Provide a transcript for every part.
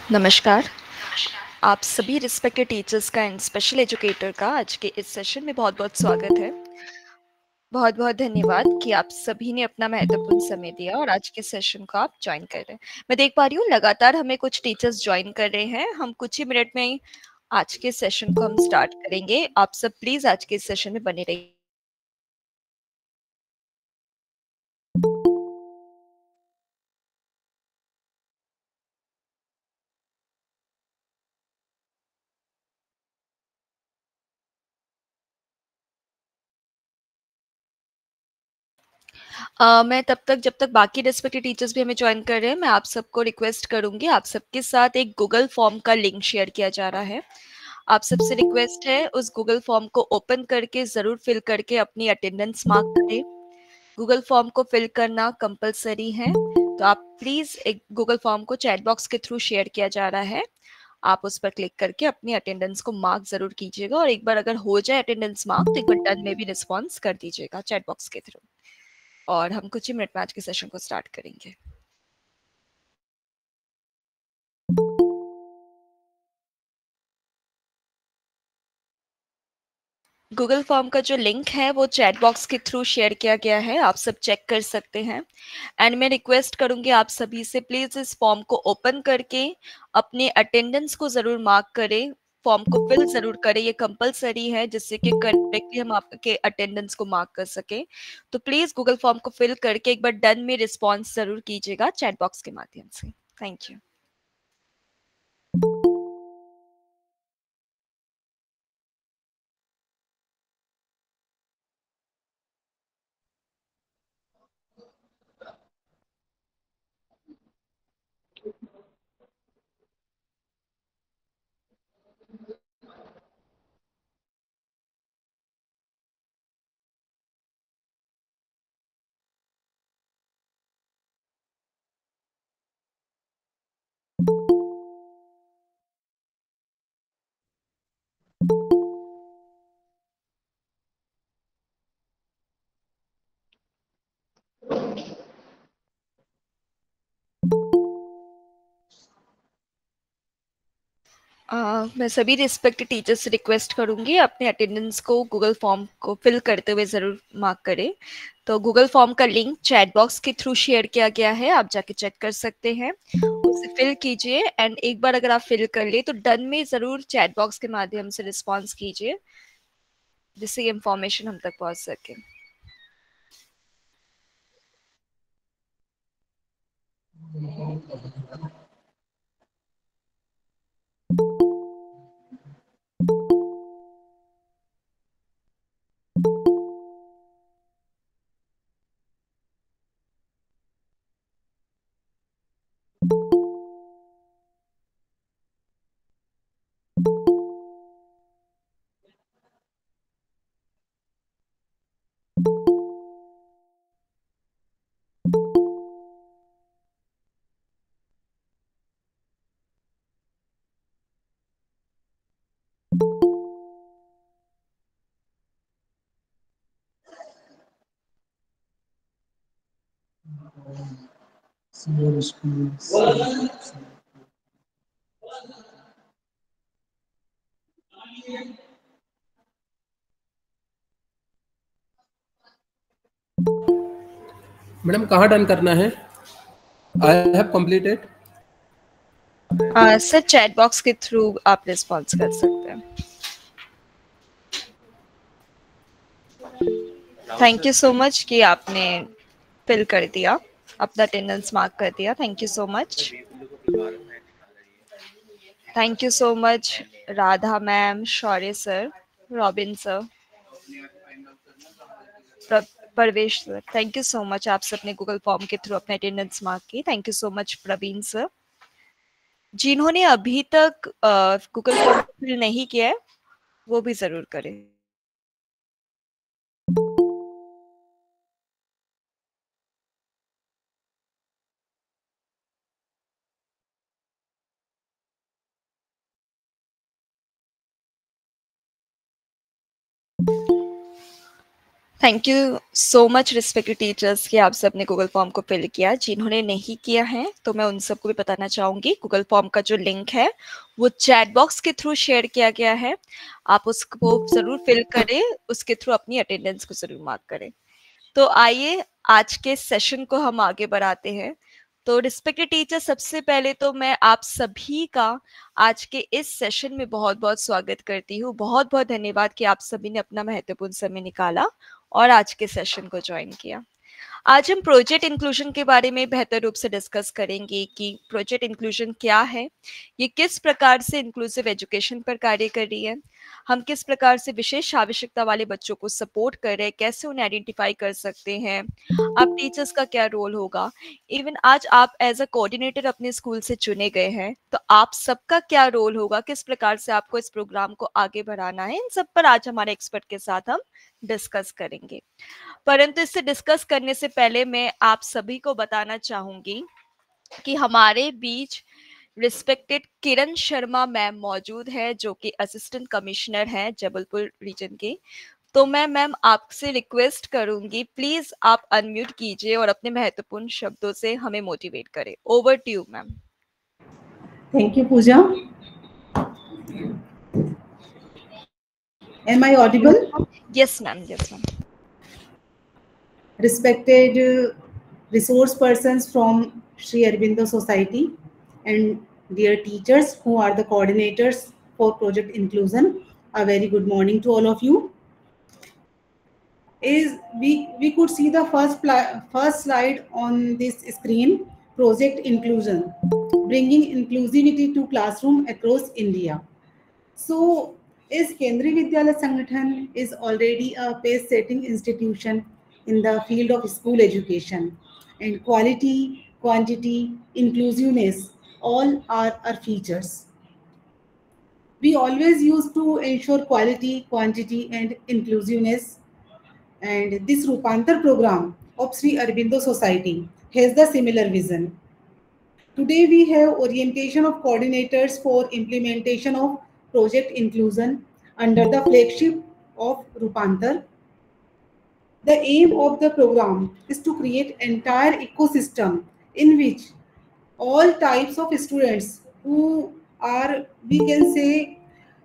नमस्कार। आप सभी रिस्पेक्टेड टीचर्स का एंड स्पेशल एजुकेटर का आज के इस सेशन में बहुत-बहुत स्वागत है। बहुत-बहुत धन्यवाद कि आप सभी ने अपना महत्वपूर्ण समय दिया और आज के सेशन को आप जॉइन कर रहे हैं। मैं देख पा रही हूँ लगातार हमें कुछ टीचर्स जॉइन कर रहे हैं। हम कुछ ही मिनट में ही आज के सेशन को हम स्टार्ट करेंगे। आप सब प्लीज़ आज के इस सेशन में बने रहिए। मैं तब तक जब तक बाकी रिस्पेक्टेड टीचर्स भी हमें जॉइन कर रहे हैं, मैं आप सबको रिक्वेस्ट करूँगी, आप सबके साथ एक गूगल फॉर्म का लिंक शेयर किया जा रहा है। आप सबसे रिक्वेस्ट है उस गूगल फॉर्म को ओपन करके ज़रूर फिल करके अपनी अटेंडेंस मार्क करें। गूगल फॉर्म को फिल करना कंपल्सरी है, तो आप प्लीज़ एक गूगल फॉर्म को चैट बॉक्स के थ्रू शेयर किया जा रहा है। आप उस पर क्लिक करके अपनी अटेंडेंस को मार्क ज़रूर कीजिएगा और एक बार अगर हो जाए अटेंडेंस मार्क तो एक बार डन में भी रिस्पॉन्स कर दीजिएगा चैट बॉक्स के थ्रू। और हम कुछ ही मिनट में आज के सेशन को स्टार्ट करेंगे। गूगल फॉर्म का जो लिंक है वो चैट बॉक्स के थ्रू शेयर किया गया है, आप सब चेक कर सकते हैं। एंड मैं रिक्वेस्ट करूंगी आप सभी से प्लीज़ इस फॉर्म को ओपन करके अपने अटेंडेंस को ज़रूर मार्क करें, फॉर्म को फिल ज़रूर करें, ये कंपलसरी है जिससे कि करेक्टली हम आपके अटेंडेंस को मार्क कर सकें। तो प्लीज़ गूगल फॉर्म को फिल करके एक बार डन में रिस्पॉन्स ज़रूर कीजिएगा चैट बॉक्स के माध्यम से। Thank you. मैं सभी रिस्पेक्टेड टीचर्स से रिक्वेस्ट करूंगी अपने अटेंडेंस को गूगल फॉर्म को फिल करते हुए ज़रूर मार्क करें। तो गूगल फॉर्म का लिंक चैट बॉक्स के थ्रू शेयर किया गया है, आप जाके चेक कर सकते हैं। उसे फिल कीजिए एंड एक बार अगर आप फिल कर लिए तो डन में ज़रूर चैट बॉक्स के माध्यम से रिस्पॉन्स कीजिए, जिससे ये इंफॉर्मेशन हम तक पहुंच सके। मैडम कहाँ डन करना है? I have completed. Sir chat box के थ्रू आप रिस्पॉन्स कर सकते हैं। थैंक यू सो मच कि आपने फिल कर दिया, अपना अटेंडेंस मार्क कर दिया। Thank you so much. Thank you so much Radha ma'am, Shaurya sir, Robin sir, Parvesh sir. Thank you so much, आप सबने गूगल फॉर्म के थ्रू अपने अटेंडेंस मार्क की। Thank you so much Praveen sir. जिन्होंने अभी तक गूगल फॉर्म फिल नहीं किया है वो भी जरूर करें। Thank you so much respected teachers कि आप सबने गूगल फॉर्म को फिल किया। जिन्होंने नहीं किया है तो मैं उन सबको भी बताना चाहूँगी, गूगल फॉर्म का जो लिंक है वो चैट बॉक्स के थ्रू शेयर किया गया है। आप उसको ज़रूर फिल करें, उसके थ्रू अपनी अटेंडेंस को ज़रूर मार्क करें। तो आइए आज के सेशन को हम आगे बढ़ाते हैं। तो रिस्पेक्टेड टीचर, सबसे पहले तो मैं आप सभी का आज के इस सेशन में बहुत-बहुत स्वागत करती हूँ। बहुत-बहुत धन्यवाद कि आप सभी ने अपना महत्वपूर्ण समय निकाला और आज के सेशन को ज्वाइन किया। आज हम प्रोजेक्ट इंक्लूजन के बारे में बेहतर रूप से डिस्कस करेंगे कि प्रोजेक्ट इंक्लूजन क्या है, ये किस प्रकार से इंक्लूसिव एजुकेशन पर कार्य कर रही है, हम किस प्रकार से विशेष आवश्यकता वाले बच्चों को सपोर्ट कर रहे हैं, कैसे उन्हें आइडेंटिफाई कर सकते हैं, आप टीचर्स का क्या रोल होगा, इवन आज आप एज अ कोऑर्डिनेटर अपने स्कूल से चुने गए हैं तो आप सबका क्या रोल होगा, किस प्रकार से आपको इस प्रोग्राम को आगे बढ़ाना है, इन सब पर आज हमारे एक्सपर्ट के साथ हम डिस्कस करेंगे। परंतु इससे डिस्कस करने से पहले मैं आप सभी को बताना चाहूंगी कि हमारे बीच रिस्पेक्टेड किरण शर्मा मैम मौजूद है, जो कि असिस्टेंट कमिश्नर हैं जबलपुर रीजन के। तो मैं मैम आपसे रिक्वेस्ट करूंगी, प्लीज आप अनम्यूट कीजिए और अपने महत्वपूर्ण शब्दों से हमें मोटिवेट करें। Over to you ma'am. Thank you Pooja. Am I audible? Yes ma'am, yes ma'am. Respected resource persons from Sri Aurobindo Society and dear teachers who are the coordinators for Project Inclusion, a very good morning to all of you. We could see the first slide on this screen, Project Inclusion, bringing inclusivity to classroom across India. So, is Kendriya Vidyalaya Sangathan is already a pace-setting institution in the field of school education, and quality, quantity, inclusiveness, all are our features. We always used to ensure quality, quantity, and inclusiveness, and this Rupantar program of Sri Aurobindo Society has the similar vision. Today we have orientation of coordinators for implementation of project inclusion under the flagship of Rupantar. The aim of the program is to create entire ecosystem in which all types of students who are, we can say,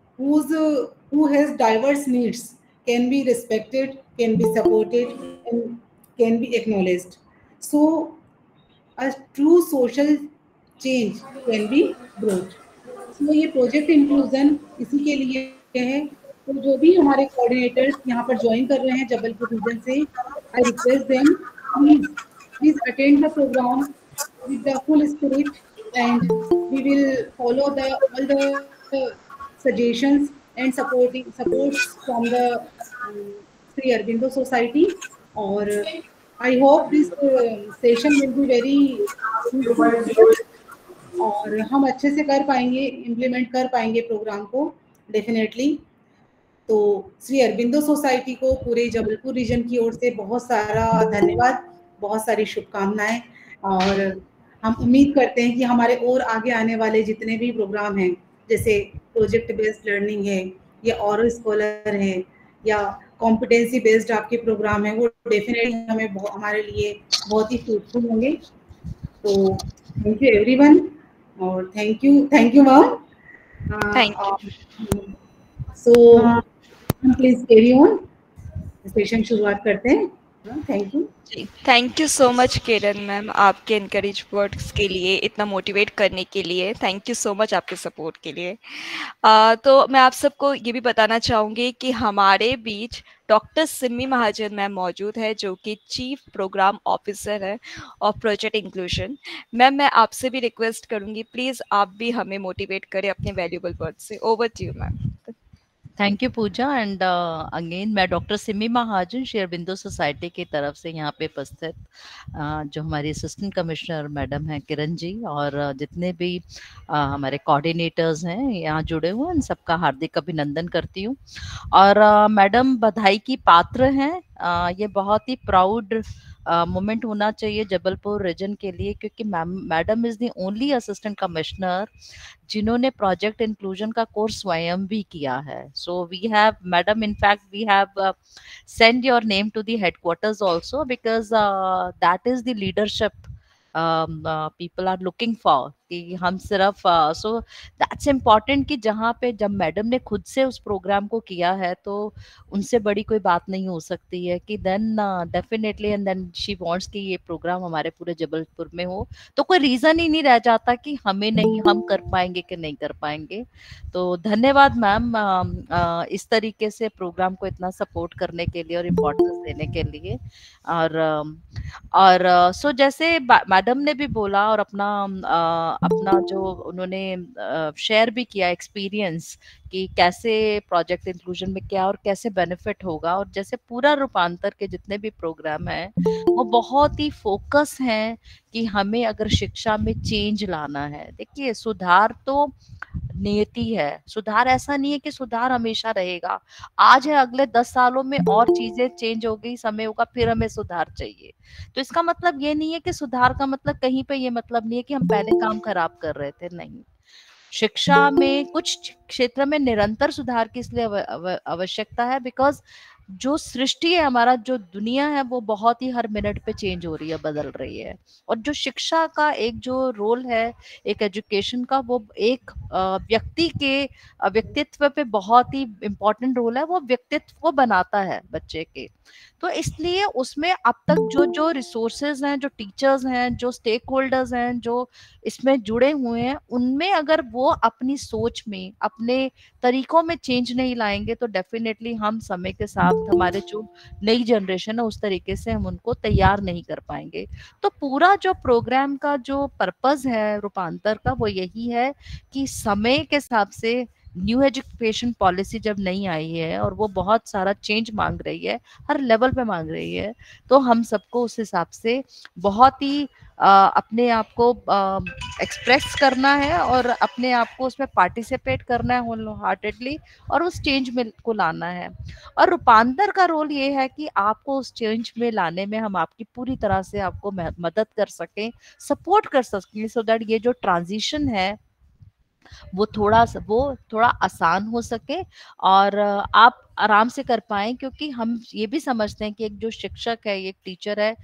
who has diverse needs can be respected, can be supported, and can be acknowledged. So a true social change can be brought. So ये project inclusion इसी के लिए है। तो जो भी हमारे coordinators यहाँ पर ज्वाइन कर रहे हैं जबलपुर रीजन से, I request them please attend the programme with the full spirit, and we will follow all the suggestions and supports from the Sri Aurobindo Society. और I hope this session will be very fruitful for us, और हम अच्छे से कर पाएंगे, implement कर पाएंगे programme को डेफिनेटली। तो श्री अरबिंदो सोसाइटी को पूरे जबलपुर रीजन की ओर से बहुत सारा धन्यवाद, बहुत सारी शुभकामनाएं, और हम उम्मीद करते हैं कि हमारे और आगे आने वाले जितने भी प्रोग्राम हैं, जैसे प्रोजेक्ट बेस्ड लर्निंग है या और स्कॉलर है या कॉम्पिटेंसी बेस्ड आपके प्रोग्राम है, वो डेफिनेटली हमारे लिए बहुत ही फ्रूटफुल होंगे। तो थैंक यू एवरीवन, और thank you ma'am. So please carry on, session शुरुआत करते हैं। Thank you ji, thank you so much Kiran ma'am, आपके इनकरेज वर्ड्स के लिए, इतना मोटिवेट करने के लिए। थैंक यू सो मच आपके सपोर्ट के लिए। तो मैं आप सबको ये भी बताना चाहूँगी कि हमारे बीच डॉक्टर सिमी महाजन मैम मौजूद है, जो कि चीफ प्रोग्राम ऑफिसर है ऑफ प्रोजेक्ट इंक्लूजन। मैम, मैं आपसे भी रिक्वेस्ट करूँगी, प्लीज़ आप भी हमें मोटिवेट करें अपने वैल्यूबल वर्ड से। Over to you ma'am. Thank you Pooja. And again मैं डॉक्टर सिमी महाजन श्री अरबिंदो सोसाइटी की तरफ से यहाँ पे उपस्थित जो हमारी असिस्टेंट कमिश्नर मैडम हैं किरण जी, और जितने भी हमारे कोऑर्डिनेटर्स हैं यहाँ जुड़े हुए हैं, इन सबका हार्दिक अभिनंदन करती हूँ। और मैडम बधाई की पात्र हैं। ये बहुत ही प्राउड मोमेंट होना चाहिए जबलपुर रीजन के लिए, क्योंकि madam is the only assistant commissioner जिन्होंने प्रोजेक्ट इंक्लूजन का कोर्स स्वयं भी किया है. So we have madam, in fact we have send your name to the headquarters also, because that is the leadership people are looking for. कि हम सिर्फ so that's important कि जहाँ पे जब मैडम ने खुद से उस प्रोग्राम को किया है तो उनसे बड़ी कोई बात नहीं हो सकती है कि then definitely and then she wants कि ये प्रोग्राम हमारे पूरे जबलपुर में हो, तो कोई रीजन ही नहीं रह जाता कि हमें नहीं, हम कर पाएंगे कि नहीं कर पाएंगे. तो धन्यवाद मैम इस तरीके से प्रोग्राम को इतना सपोर्ट करने के लिए और इम्पोर्टेंस देने के लिए. और सो जैसे मैडम ने भी बोला और अपना जो उन्होंने शेयर भी किया एक्सपीरियंस कि कैसे प्रोजेक्ट इंक्लूजन में क्या और कैसे बेनिफिट होगा, और जैसे पूरा रूपांतर के जितने भी प्रोग्राम हैं वो बहुत ही फोकस हैं कि हमें अगर शिक्षा में चेंज लाना है. देखिए, सुधार तो नियति है, सुधार ऐसा नहीं है कि सुधार हमेशा रहेगा. आज है, अगले 10 सालों में और चीजें चेंज हो गई, समय होगा, फिर हमें सुधार चाहिए. तो इसका मतलब ये नहीं है कि सुधार का मतलब कहीं पे ये मतलब नहीं है कि हम पहले काम खराब कर रहे थे, नहीं. शिक्षा में कुछ क्षेत्र में निरंतर सुधार की इसलिए आवश्यकता है बिकॉज जो सृष्टि है, हमारा जो दुनिया है, वो बहुत ही हर मिनट पे चेंज हो रही है, बदल रही है. और जो शिक्षा का एक जो रोल है, एक एजुकेशन का, वो एक व्यक्ति के व्यक्तित्व पे बहुत ही इम्पोर्टेंट रोल है. वो व्यक्तित्व को बनाता है बच्चे के. तो इसलिए उसमें अब तक जो जो रिसोर्सेज हैं, जो टीचर्स हैं, जो स्टेक होल्डर्स हैं, जो इसमें जुड़े हुए हैं, उनमें अगर वो अपनी सोच में, अपने तरीकों में चेंज नहीं लाएंगे तो डेफिनेटली हम समय के साथ हमारे जो नई जनरेशन है उस तरीके से हम उनको तैयार नहीं कर पाएंगे. तो पूरा जो प्रोग्राम का जो पर्पस है रूपांतर का, वो यही है कि समय के हिसाब से न्यू एजुकेशन पॉलिसी जब नहीं आई है और वो बहुत सारा चेंज मांग रही है, हर लेवल पे मांग रही है, तो हम सबको उस हिसाब से बहुत ही अपने आप को एक्सप्रेस करना है और अपने आप को उसमें पार्टिसिपेट करना है होल हार्टेडली, और उस चेंज में को लाना है. और रूपांतर का रोल ये है कि आपको उस चेंज में लाने में हम आपकी पूरी तरह से आपको मदद कर सकें, सपोर्ट कर सकें, सो दैट ये जो ट्रांजिशन है वो थोड़ा आसान हो सके और आप आराम से कर पाएं. क्योंकि हम ये भी समझते हैं कि एक जो शिक्षक है, एक टीचर है,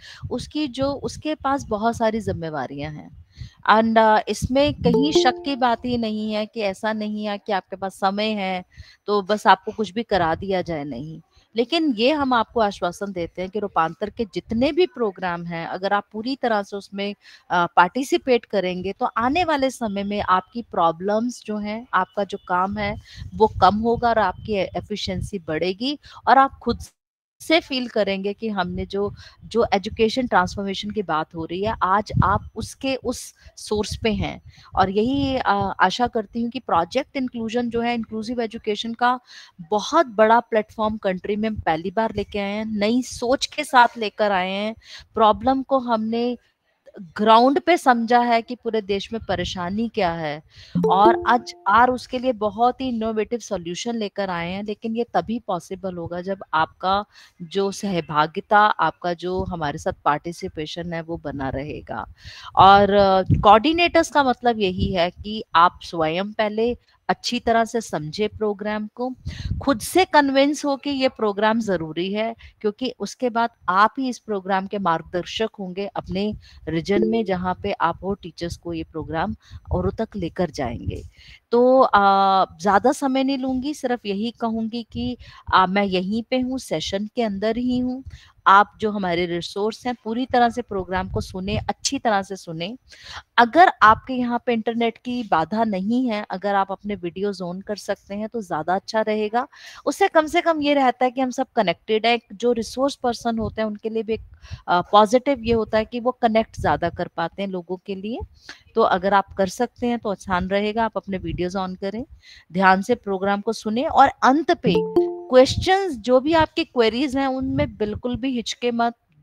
उसके पास बहुत सारी जिम्मेवारियां हैं. एंड इसमें कहीं शक की बात ही नहीं है कि ऐसा नहीं है कि आपके पास समय है तो बस आपको कुछ भी करा दिया जाए, नहीं. लेकिन ये हम आपको आश्वासन देते हैं कि रूपांतर के जितने भी प्रोग्राम हैं, अगर आप पूरी तरह से उसमें पार्टिसिपेट करेंगे तो आने वाले समय में आपकी प्रॉब्लम्स जो हैं, आपका जो काम है वो कम होगा और आपकी एफिशिएंसी बढ़ेगी, और आप खुद से फील करेंगे कि हमने जो जो एजुकेशन ट्रांसफॉर्मेशन की बात हो रही है, आज आप उसके उस सोर्स पे हैं. और यही आशा करती हूँ कि प्रोजेक्ट इंक्लूजन जो है, इंक्लूसिव एजुकेशन का बहुत बड़ा प्लेटफॉर्म कंट्री में पहली बार लेके आए हैं, नई सोच के साथ लेकर आए हैं. प्रॉब्लम को हमने ग्राउंड पे समझा है कि पूरे देश में परेशानी क्या है, और आज उसके लिए बहुत ही इनोवेटिव सॉल्यूशन लेकर आए हैं. लेकिन ये तभी पॉसिबल होगा जब आपका जो सहभागिता, आपका जो हमारे साथ पार्टिसिपेशन है वो बना रहेगा. और कोऑर्डिनेटर्स का मतलब यही है कि आप स्वयं पहले अच्छी तरह से समझे प्रोग्राम को, खुद से कन्विंस हो कि ये प्रोग्राम जरूरी है, क्योंकि उसके बाद आप ही इस प्रोग्राम के मार्गदर्शक होंगे अपने रीजन में जहाँ पे आप वो टीचर्स को ये प्रोग्राम औरों तक लेकर जाएंगे. तो ज्यादा समय नहीं लूंगी, सिर्फ यही कहूंगी कि मैं यहीं पे हूँ, सेशन के अंदर ही हूँ. आप जो हमारे रिसोर्स हैं पूरी तरह से प्रोग्राम को सुने, अच्छी तरह से सुने. अगर आपके यहाँ पे इंटरनेट की बाधा नहीं है, अगर आप अपने वीडियोज ऑन कर सकते हैं तो ज्यादा अच्छा रहेगा. उससे कम से कम ये रहता है कि हम सब कनेक्टेड है. जो रिसोर्स पर्सन होते हैं उनके लिए भी एक पॉजिटिव ये होता है कि वो कनेक्ट ज्यादा कर पाते हैं लोगों के लिए. तो अगर आप कर सकते हैं तो आसान रहेगा, आप अपने वीडियोज ऑन करें, ध्यान से प्रोग्राम को सुने, और अंत पे क्वेश्चंस जो भी आपकी क्वेरीज हैं उनमें बिल्कुल भी हिचके मत,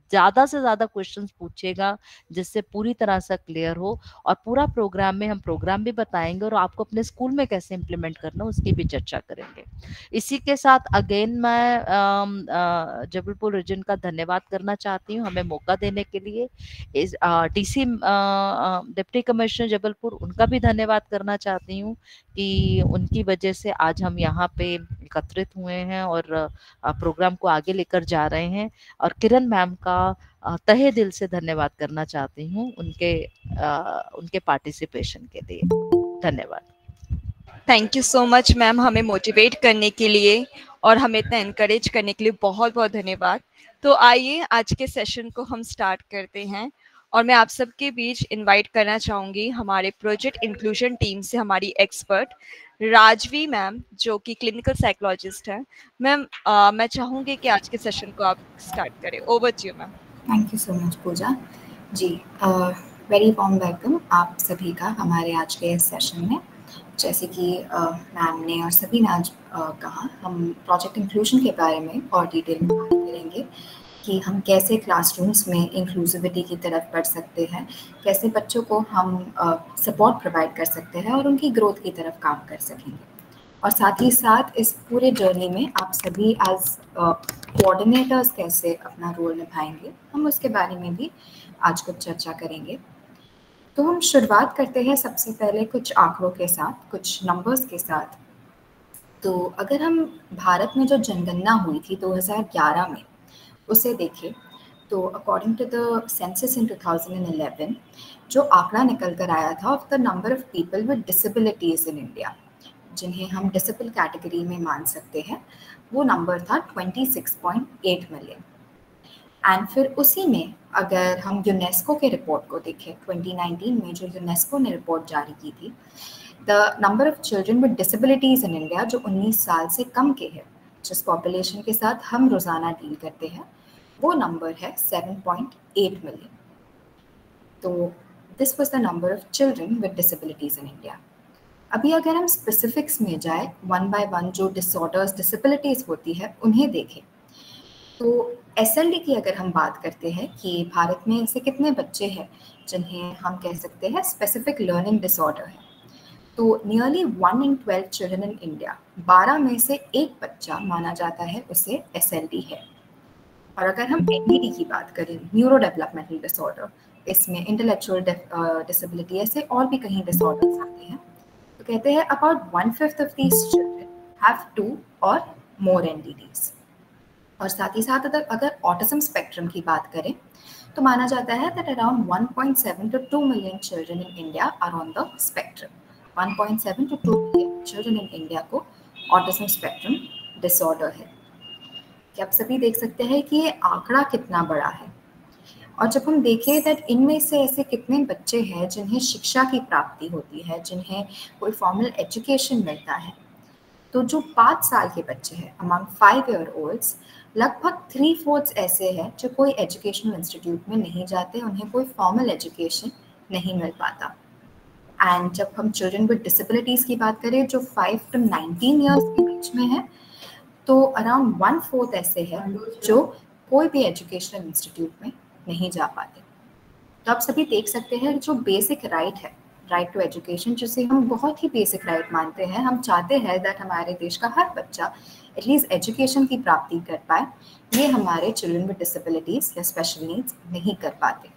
ज़्यादा से ज़्यादा क्वेश्चंस पूछेगा जिससे पूरी तरह से क्लियर हो, और पूरा प्रोग्राम में हम प्रोग्राम भी बताएंगे और आपको अपने स्कूल में कैसे इम्प्लीमेंट करना उसकी भी चर्चा करेंगे। इसी के साथ अगेन मैं जबलपुर रीजन का धन्यवाद करना चाहती हूँ हमें मौका देने के लिए। इस डीसी डिप्टी कमिश्नर जबलपुर, उनका भी धन्यवाद करना चाहती हूँ कि उनकी वजह से आज हम यहाँ पे एकत्रित हुए हैं और प्रोग्राम को आगे लेकर जा रहे हैं। और किरण मैम का तहे दिल से धन्यवाद करना चाहती हूँ उनके पार्टिसिपेशन के लिए। धन्यवाद। Thank you so much ma'am, हमें मोटिवेट करने के लिए और हमें इतना एनकरेज करने के लिए बहुत बहुत धन्यवाद। तो आइए आज के सेशन को हम स्टार्ट करते हैं, और मैं आप सबके बीच इनवाइट करना चाहूँगी हमारे प्रोजेक्ट इंक्लूजन टीम से हमारी एक्सपर्ट राजवी मैम, जो कि क्लिनिकल साइकोलॉजिस्ट हैं। मैम, मैं चाहूँगी कि आज के सेशन को आप स्टार्ट करें। Over to you ma'am. Thank you so much Pooja ji. Very warm welcome आप सभी का हमारे आज के इस सेशन में। जैसे कि मैम ने और सभी ने आज कहा, हम प्रोजेक्ट इंक्लूजन के बारे में और डिटेल में बात करेंगे कि हम कैसे क्लासरूम्स में इंक्लूसिविटी की तरफ बढ़ सकते हैं, कैसे बच्चों को हम सपोर्ट प्रोवाइड कर सकते हैं और उनकी ग्रोथ की तरफ काम कर सकेंगे। और साथ ही साथ इस पूरे जर्नी में आप सभी एज कोऑर्डिनेटर्स कैसे अपना रोल निभाएंगे, हम उसके बारे में भी आज कुछ चर्चा करेंगे। तो हम शुरुआत करते हैं सबसे पहले कुछ आंकड़ों के साथ, कुछ नंबर्स के साथ। तो अगर हम भारत में जो जनगणना हुई थी 2011 में उसे देखें तो according to the census in 2011 जो आंकड़ा निकल कर आया था of the number of people with disabilities in India, जिन्हें हम डिसेबल कैटेगरी में मान सकते हैं, वो नंबर था 26.8 मिलियन। एंड फिर उसी में अगर हम यूनेस्को के रिपोर्ट को देखें 2019 में जो यूनेस्को ने रिपोर्ट जारी की थी, the number of children with disabilities in India जो 19 साल से कम के हैं, जिस पॉपुलेशन के साथ हम रोज़ाना डील करते हैं, वो नंबर है 7.8 मिलियन। तो this was the number of children with disabilities in India. अभी अगर हम स्पेसिफिक्स में जाए, वन बाय वन जो डिसऑर्डर्स डिसेबिलिटीज होती है उन्हें देखें, तो SLD की अगर हम बात करते हैं कि भारत में ऐसे कितने बच्चे हैं जिन्हें हम कह सकते हैं स्पेसिफिक लर्निंग डिसऑर्डर है, तो nearly 1 in 12 children in India, 12 में से एक बच्चा माना जाता है उसे SLD है। और अगर हम NDD की बात करें, न्यूरो डेवलपमेंटल डिसऑर्डर, इसमें इंटेलेक्चुअल डिसेबिलिटी ऐसे और भी कहीं डिसऑर्डर्स आते हैं, तो कहते हैं about 1/5 of these children have 2 और मोर NDDs। और साथ ही साथ अगर ऑटिज्म स्पेक्ट्रम की बात करें तो माना जाता है that around 1.7 to 2 million children in India are on the spectrum। 1.7 to 2 million children in India को ऑटिज्म स्पेक्ट्रम डिसऑर्डर है। कि आप सभी देख सकते हैं कि ये आंकड़ा कितना बड़ा है। और जब हम देखें दैट इनमें से ऐसे कितने बच्चे हैं जिन्हें शिक्षा की प्राप्ति होती है, जिन्हें कोई फॉर्मल एजुकेशन मिलता है, तो जो 5 साल के बच्चे हैं अमंग 5-year-olds, लगभग 3/4 ऐसे हैं जो कोई एजुकेशनल इंस्टीट्यूट में नहीं जाते, उन्हें कोई फॉर्मल एजुकेशन नहीं मिल पाता। एंड जब हम चिल्ड्रन विद डिसेबिलिटीज़ की बात करें जो 5 to 19 ईयर्स के बीच में है, तो अराउंड 1/4 ऐसे हैं जो कोई भी एजुकेशनल इंस्टीट्यूट में नहीं जा पाते। तो आप सभी देख सकते हैं जो बेसिक राइट है, राइट टू एजुकेशन, जिसे हम बहुत ही बेसिक राइट मानते हैं, हम चाहते हैं दैट हमारे देश का हर बच्चा एटलीस्ट एजुकेशन की प्राप्ति कर पाए, ये हमारे चिल्ड्रन विद डिसेबिलिटीज या स्पेशल नीड्स नहीं कर पाते।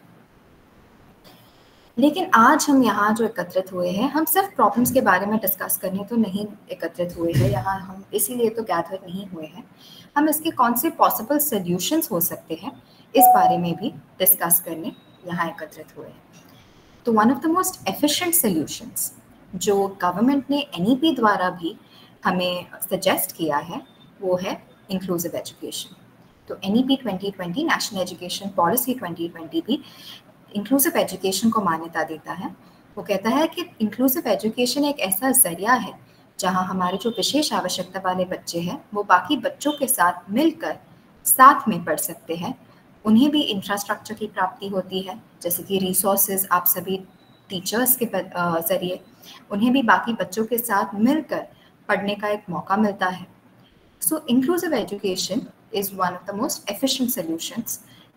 लेकिन आज हम यहाँ जो एकत्रित हुए हैं, हम सिर्फ प्रॉब्लम्स के बारे में डिस्कस करने तो नहीं एकत्रित हुए हैं, यहाँ हम इसीलिए तो गैदर नहीं हुए हैं, हम इसके कौन से पॉसिबल सॉल्यूशंस हो सकते हैं इस बारे में भी डिस्कस करने यहाँ एकत्रित हुए हैं। तो one of the most efficient solutions जो गवर्नमेंट ने NEP द्वारा भी हमें सजेस्ट किया है वो है इंक्लूसिव एजुकेशन। तो NEP 2020, नेशनल एजुकेशन पॉलिसी 2020 भी इंक्लूसिव एजुकेशन को मान्यता देता है। वो कहता है कि इंक्लूसिव एजुकेशन एक ऐसा जरिया है जहां हमारे जो विशेष आवश्यकता वाले बच्चे हैं वो बाकी बच्चों के साथ मिलकर साथ में पढ़ सकते हैं, उन्हें भी इंफ्रास्ट्रक्चर की प्राप्ति होती है, जैसे कि रिसोर्सेज आप सभी टीचर्स के ज़रिए उन्हें भी बाकी बच्चों के साथ मिलकर पढ़ने का एक मौका मिलता है। So inclusive education is one of the most efficient solutions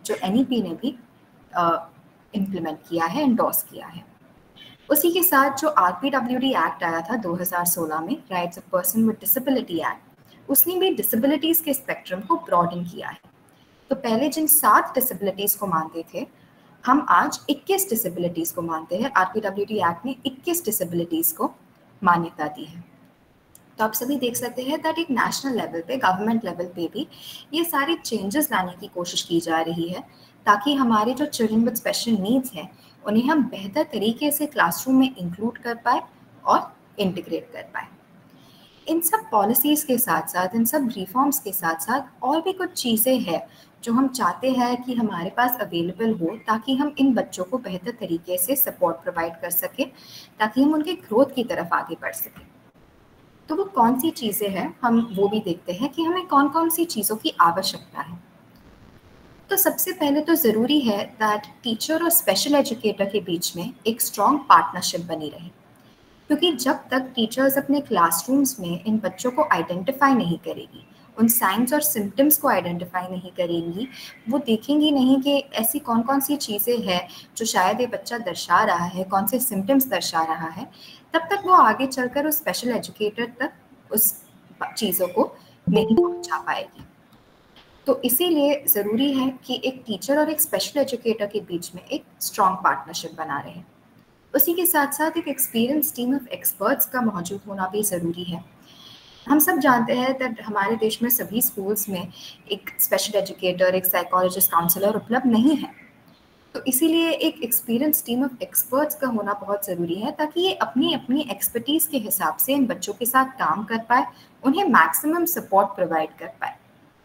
जो NEP ने भी इम्प्लीमेंट किया है, एंडोर्स किया है। उसी के साथ जो RPWD एक्ट आया था 2016 में, rights of person with disability act, उसने भी डिसेबिलिटीज़ के स्पेक्ट्रम को ब्रॉडन किया है। तो पहले जिन 7 डिसेबिलिटीज़ को मानते थे, हम आज 21 डिसेबिलिटीज़ को मानते हैं। RPWD एक्ट ने 21 डिसेबिलिटीज़ को मान्यता दी है। तो आप सभी देख सकते हैं दैट एक नेशनल लेवल पे, गवर्नमेंट लेवल पे भी ये सारी चेंजेस लाने की कोशिश की जा रही है, ताकि हमारे जो चिल्ड्रन विद स्पेशल नीड्स हैं उन्हें हम बेहतर तरीके से क्लासरूम में इंक्लूड कर पाए और इंटीग्रेट कर पाए। इन सब पॉलिसीज़ के साथ साथ, इन सब रिफॉर्म्स के साथ साथ और भी कुछ चीज़ें हैं जो हम चाहते हैं कि हमारे पास अवेलेबल हो, ताकि हम इन बच्चों को बेहतर तरीके से सपोर्ट प्रोवाइड कर सकें, ताकि हम उनके ग्रोथ की तरफ आगे बढ़ सकें। तो वो कौन सी चीज़ें हैं, हम वो भी देखते हैं कि हमें कौन कौन सी चीज़ों की आवश्यकता है। तो सबसे पहले तो ज़रूरी है दैट टीचर और स्पेशल एजुकेटर के बीच में एक स्ट्रॉन्ग पार्टनरशिप बनी रहे, क्योंकि जब तक टीचर्स अपने क्लासरूम्स में इन बच्चों को आइडेंटिफाई नहीं करेगी, उन साइंस और सिम्टम्स को आइडेंटिफाई नहीं करेंगी, वो देखेंगी नहीं कि ऐसी कौन कौन सी चीज़ें हैं जो शायद ये बच्चा दर्शा रहा है, कौन से सिम्टम्स दर्शा रहा है, तब तक वो आगे चलकर उस स्पेशल एजुकेटर तक उस चीज़ों को नहीं पहुंचा पाएगी। तो इसीलिए ज़रूरी है कि एक टीचर और एक स्पेशल एजुकेटर के बीच में एक स्ट्रॉन्ग पार्टनरशिप बना रहे। उसी के साथ साथ एक एक्सपीरियंस टीम ऑफ एक्सपर्ट्स का मौजूद होना भी ज़रूरी है। हम सब जानते हैं कि हमारे देश में सभी स्कूल्स में एक स्पेशल एजुकेटर, एक साइकोलॉजिस्ट, काउंसलर उपलब्ध नहीं है। तो इसीलिए एक एक्सपीरियंस टीम ऑफ एक्सपर्ट्स का होना बहुत ज़रूरी है, ताकि ये अपनी अपनी एक्सपर्टीज़ के हिसाब से इन बच्चों के साथ काम कर पाए, उन्हें मैक्सिमम सपोर्ट प्रोवाइड कर पाए।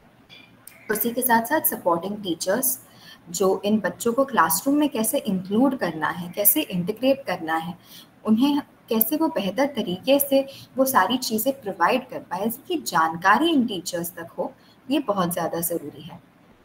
उसी के साथ साथ सपोर्टिंग टीचर्स, जो इन बच्चों को क्लासरूम में कैसे इंक्लूड करना है, कैसे इंटीग्रेट करना है, उन्हें कैसे वो बेहतर तरीके से वो सारी चीज़ें प्रोवाइड कर पाए, इसकी जानकारी इन टीचर्स तक हो, ये बहुत ज़्यादा ज़रूरी है।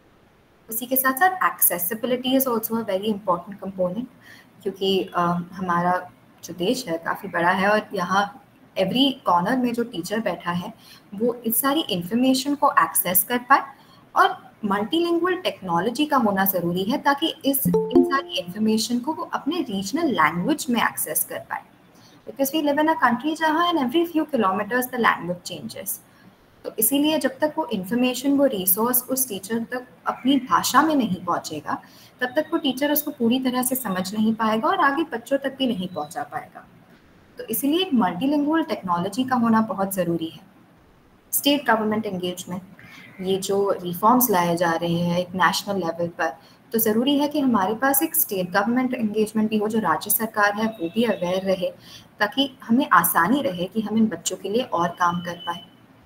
उसी के साथ साथ accessibility is also a very important component, क्योंकि हमारा जो देश है काफ़ी बड़ा है और यहाँ एवरी कॉर्नर में जो टीचर बैठा है वो इस सारी इंफॉर्मेशन को एक्सेस कर पाए, और मल्टीलिंगुअल टेक्नोलॉजी का होना ज़रूरी है, ताकि इन सारी इंफॉर्मेशन को वो अपने रीजनल लैंग्वेज में एक्सेस कर पाए, because we live in a country जहाँ in every few kilometres the language changes. तो इसीलिए जब तक वो इन्फॉर्मेशन, वो रिसोर्स उस टीचर तक अपनी भाषा में नहीं पहुँचेगा, तब तक वो टीचर उसको पूरी तरह से समझ नहीं पाएगा और आगे बच्चों तक भी नहीं पहुँचा पाएगा। तो इसीलिए एक मल्टीलिंगुअल टेक्नोलॉजी का होना बहुत ज़रूरी है। स्टेट गवर्नमेंट एंगेजमेंट, ये जो रिफॉर्म्स लाए जा रहे हैं एक नेशनल लेवल पर, तो ज़रूरी है कि हमारे पास एक स्टेट गवर्नमेंट एंगेजमेंट भी हो, जो राज्य सरकार है वो भी अवेयर रहे, ताकि हमें आसानी रहे कि हम इन बच्चों के लिए और काम कर पाए।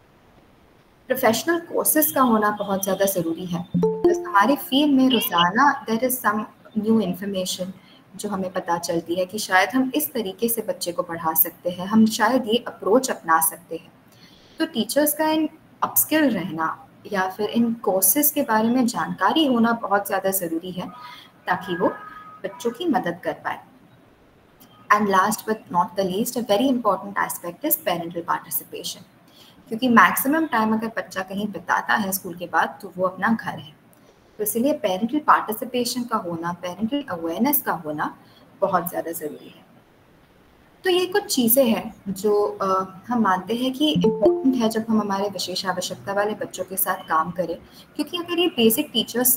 प्रोफेशनल कोर्सेज का होना बहुत ज़्यादा ज़रूरी है, तो हमारे फील्ड में रोज़ाना there is some new information जो हमें पता चलती है कि शायद हम इस तरीके से बच्चे को पढ़ा सकते हैं, हम शायद ये अप्रोच अपना सकते हैं। तो टीचर्स का इन अपस्किल रहना या फिर इन कोर्सेज के बारे में जानकारी होना बहुत ज़्यादा ज़रूरी है, ताकि वो बच्चों की मदद कर पाए। And last but not the least, a very important aspect is parental participation, क्योंकि मैक्सिमम टाइम अगर बच्चा कहीं बिताता है स्कूल के बाद तो वो अपना घर है। तो इसलिए पेरेंटल पार्टिसिपेशन का होना, पेरेंटल अवेयरनेस का होना बहुत ज़्यादा ज़रूरी है। तो ये कुछ चीज़ें हैं जो हम मानते हैं कि इम्पोर्टेंट है जब हम हमारे विशेष आवश्यकता वाले बच्चों के साथ काम करें, क्योंकि अगर ये बेसिक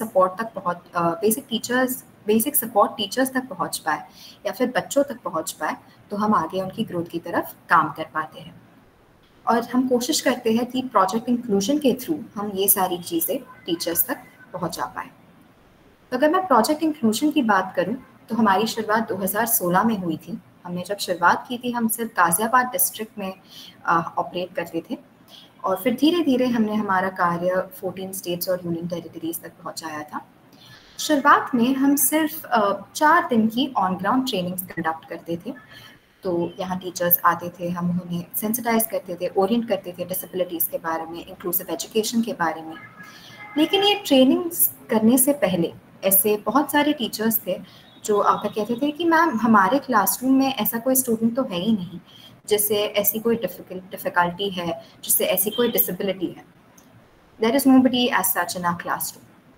सपोर्ट टीचर्स तक पहुंच पाए या फिर बच्चों तक पहुंच पाए, तो हम आगे उनकी ग्रोथ की तरफ काम कर पाते हैं। और हम कोशिश करते हैं कि प्रोजेक्ट इंक्लूजन के थ्रू हम ये सारी चीज़ें टीचर्स तक पहुंचा पाए। तो अगर मैं प्रोजेक्ट इंक्लूजन की बात करूं, तो हमारी शुरुआत 2016 में हुई थी। हमने जब शुरुआत की थी हम सिर्फ गाज़ियाबाद डिस्ट्रिक्ट में ऑपरेट करते थे, और फिर धीरे धीरे हमने हमारा कार्य 14 स्टेट्स और यूनियन टेरिटरीज तक पहुंचाया था। शुरुआत में हम सिर्फ 4 दिन की ऑन ग्राउंड ट्रेनिंग्स कंडक्ट करते थे। तो यहाँ टीचर्स आते थे, हम उन्हें सेंसिटाइज करते थे, ओरिएंट करते थे डिसेबिलिटीज़ के बारे में, इंक्लूसिव एजुकेशन के बारे में। लेकिन ये ट्रेनिंग्स करने से पहले ऐसे बहुत सारे टीचर्स थे जो आकर कहते थे कि मैम हमारे क्लासरूम में ऐसा कोई स्टूडेंट तो है ही नहीं जिससे ऐसी कोई डिफ़िकल्टी है, जिससे ऐसी कोई डिसेबिलिटी है। There is nobody as such in our classroom.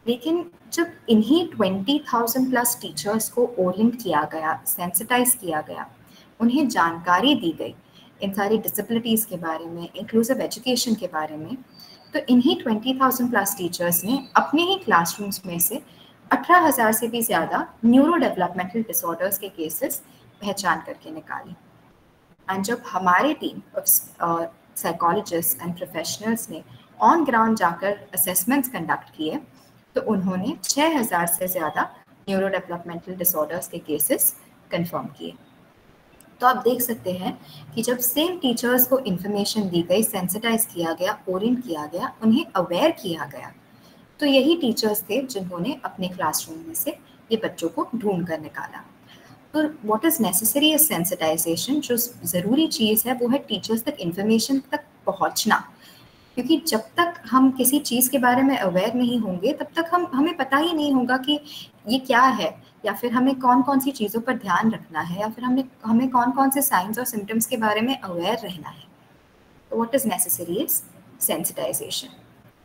लेकिन जब इन्हीं 20,000 प्लस टीचर्स को ओरिएंट किया गया, सेंसिटाइज किया गया, उन्हें जानकारी दी गई इन सारी डिसेबिलिटीज़ के बारे में, इंक्लूसिव एजुकेशन के बारे में, तो इन्हीं 20,000 प्लस टीचर्स ने अपने ही क्लासरूम्स में से 18,000 से भी ज़्यादा न्यूरो डेवलपमेंटल डिसऑर्डर्स के केसेस पहचान करके निकाली। एंड जब हमारी team of psychologist and professionals ने ऑन ग्राउंड जाकर असेसमेंट्स कंडक्ट किए, तो उन्होंने 6,000 से ज़्यादा न्यूरो डेवलपमेंटल डिसऑर्डर्स के केसेस कंफर्म किए। तो आप देख सकते हैं कि जब सेम टीचर्स को इन्फॉर्मेशन दी गई, सेंसिटाइज किया गया, ओरिएंट किया गया, उन्हें अवेयर किया गया, तो यही टीचर्स थे जिन्होंने अपने क्लासरूम में से ये बच्चों को ढूंढ कर निकाला। तो what is necessary is sensitization. जो ज़रूरी चीज़ है वो है टीचर्स तक इन्फॉर्मेशन तक पहुंचना, क्योंकि जब तक हम किसी चीज़ के बारे में अवेयर नहीं होंगे तब तक हमें पता ही नहीं होगा कि ये क्या है, या फिर हमें कौन कौन सी चीज़ों पर ध्यान रखना है, या फिर हमें कौन कौन से साइंस और सिम्टम्स के बारे में अवेयर रहना है। तो what is necessary is sensitization.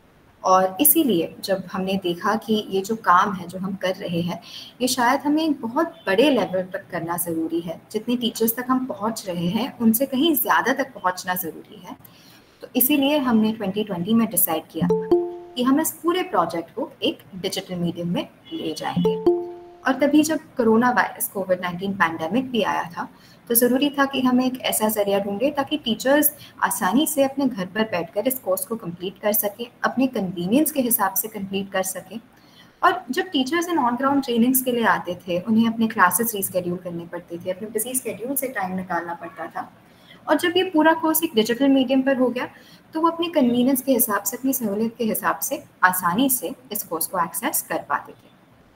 और इसीलिए जब हमने देखा कि ये जो काम है जो हम कर रहे हैं, ये शायद हमें एक बहुत बड़े लेवल तक करना ज़रूरी है। जितने टीचर्स तक हम पहुंच रहे हैं उनसे कहीं ज़्यादा तक पहुंचना ज़रूरी है। तो इसीलिए हमने 2020 में डिसाइड किया कि हम इस पूरे प्रोजेक्ट को एक डिजिटल मीडियम में ले जाएंगे। और तभी जब कोरोना वायरस कोविड-19 पैंडेमिक भी आया था, तो ज़रूरी था कि हम एक ऐसा ज़रिया ढूंढें ताकि टीचर्स आसानी से अपने घर पर बैठकर इस कोर्स को कंप्लीट कर सकें, अपने कन्वीनियंस के हिसाब से कंप्लीट कर सकें। और जब टीचर्स इन ऑन ग्राउंड ट्रेनिंग्स के लिए आते थे, उन्हें अपने क्लासेस रीस्केड्यूल करने पड़ते थे, अपने बिजी स्केड्यूल से टाइम निकालना पड़ता था। और जब ये पूरा कोर्स एक डिजिटल मीडियम पर हो गया, तो वो अपने कन्वीनियंस के हिसाब से, अपनी सहूलियत के हिसाब से आसानी से इस कोर्स को एक्सेस कर पाते थे।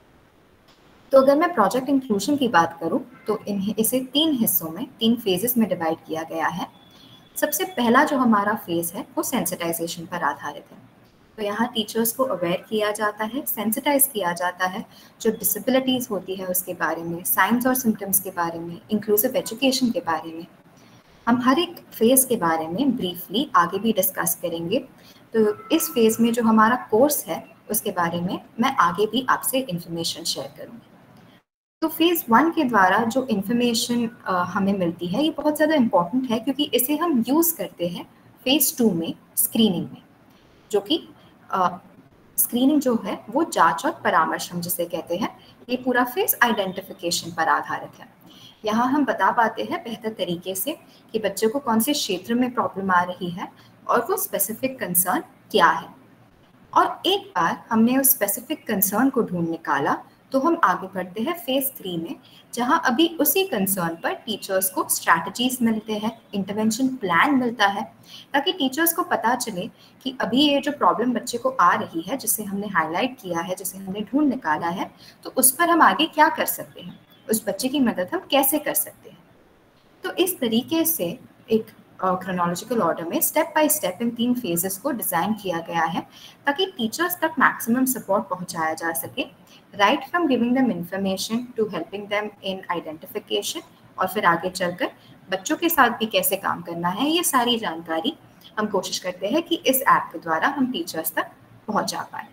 तो अगर मैं प्रोजेक्ट इंक्लूजन की बात करूं, तो इसे 3 हिस्सों में, 3 फेजेस में डिवाइड किया गया है। सबसे पहला जो हमारा फेज है वो सेंसिटाइजेशन पर आधारित है। तो यहाँ टीचर्स को अवेयर किया जाता है, सेंसिटाइज किया जाता है जो डिसेबिलिटीज़ होती है उसके बारे में, साइंस और सिम्टम्स के बारे में, इंक्लूसिव एजुकेशन के बारे में। हम हर एक फेज़ के बारे में ब्रीफली आगे भी डिस्कस करेंगे। तो इस फेज़ में जो हमारा कोर्स है उसके बारे में मैं आगे भी आपसे इन्फॉर्मेशन शेयर करूँगी। तो फेज़ 1 के द्वारा जो इन्फॉर्मेशन हमें मिलती है, ये बहुत ज़्यादा इम्पॉर्टेंट है क्योंकि इसे हम यूज़ करते हैं फेज़ 2 में, स्क्रीनिंग में, जो कि स्क्रीनिंग जो है वो जांच और परामर्श हम जिसे कहते हैं। ये पूरा फेज़ आइडेंटिफिकेशन पर आधारित है। यहाँ हम बता पाते हैं बेहतर तरीके से कि बच्चे को कौन से क्षेत्र में प्रॉब्लम आ रही है और वो स्पेसिफिक कंसर्न क्या है। और एक बार हमने उस स्पेसिफिक कंसर्न को ढूंढ निकाला, तो हम आगे बढ़ते हैं फेज़ 3 में, जहां अभी उसी कंसर्न पर टीचर्स को स्ट्रैटेजीज मिलते हैं, इंटरवेंशन प्लान मिलता है, ताकि टीचर्स को पता चले कि अभी ये जो प्रॉब्लम बच्चे को आ रही है, जिसे हमने हाईलाइट किया है, जिसे हमने ढूंढ निकाला है, तो उस पर हम आगे क्या कर सकते हैं, उस बच्चे की मदद हम कैसे कर सकते हैं। तो इस तरीके से एक क्रोनोलॉजिकल ऑर्डर में स्टेप बाय स्टेप इन 3 फेजेस को डिज़ाइन किया गया है ताकि टीचर्स तक मैक्सिमम सपोर्ट पहुंचाया जा सके, right from giving them information to helping them in identification, और फिर आगे चलकर बच्चों के साथ भी कैसे काम करना है, ये सारी जानकारी हम कोशिश करते हैं कि इस ऐप के द्वारा हम टीचर्स तक पहुंचा पाए।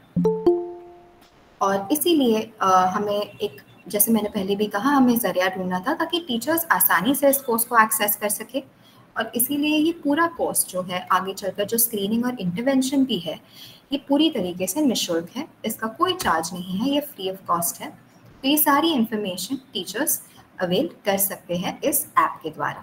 और इसीलिए हमें एक, जैसे मैंने पहले भी कहा, हमें ज़रिया ढूंढना था ताकि टीचर्स आसानी से इस कोर्स को एक्सेस कर सके। और इसीलिए ये पूरा कोर्स जो है, आगे चलकर जो स्क्रीनिंग और इंटरवेंशन भी है, ये पूरी तरीके से निःशुल्क है, इसका कोई चार्ज नहीं है, ये फ्री ऑफ कॉस्ट है। तो ये सारी इंफॉर्मेशन टीचर्स अवेल कर सकते हैं इस ऐप के द्वारा।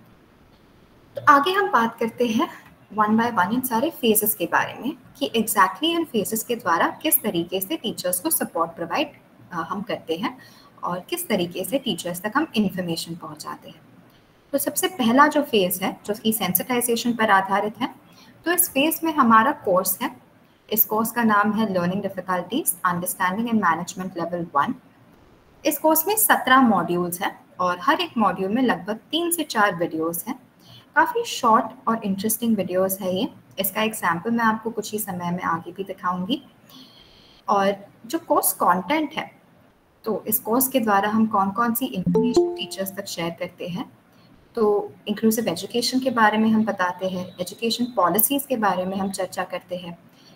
तो आगे हम बात करते हैं 1 बाय 1 इन सारे फेजेस के बारे में कि एग्जैक्टली इन फेजेस के द्वारा किस तरीके से टीचर्स को सपोर्ट प्रोवाइड हम करते हैं और किस तरीके से टीचर्स तक हम इंफॉर्मेशन पहुंचाते हैं। तो सबसे पहला जो फेज़ है, जो कि सेंसिटाइजेशन पर आधारित है, तो इस फेज़ में हमारा कोर्स है। इस कोर्स का नाम है learning difficulties understanding and management level 1। इस कोर्स में 17 मॉड्यूल्स हैं और हर एक मॉड्यूल में लगभग 3 से 4 वीडियोस हैं। काफ़ी शॉर्ट और इंटरेस्टिंग वीडियोस है ये। इसका एग्जाम्पल मैं आपको कुछ ही समय में आगे भी दिखाऊंगी। और जो कोर्स कंटेंट है, तो इस कोर्स के द्वारा हम कौन कौन सी इंफॉर्मेशन टीचर्स तक शेयर करते हैं, तो इंक्लूसिव एजुकेशन के बारे में हम बताते हैं, एजुकेशन पॉलिसीज़ के बारे में हम चर्चा करते हैं,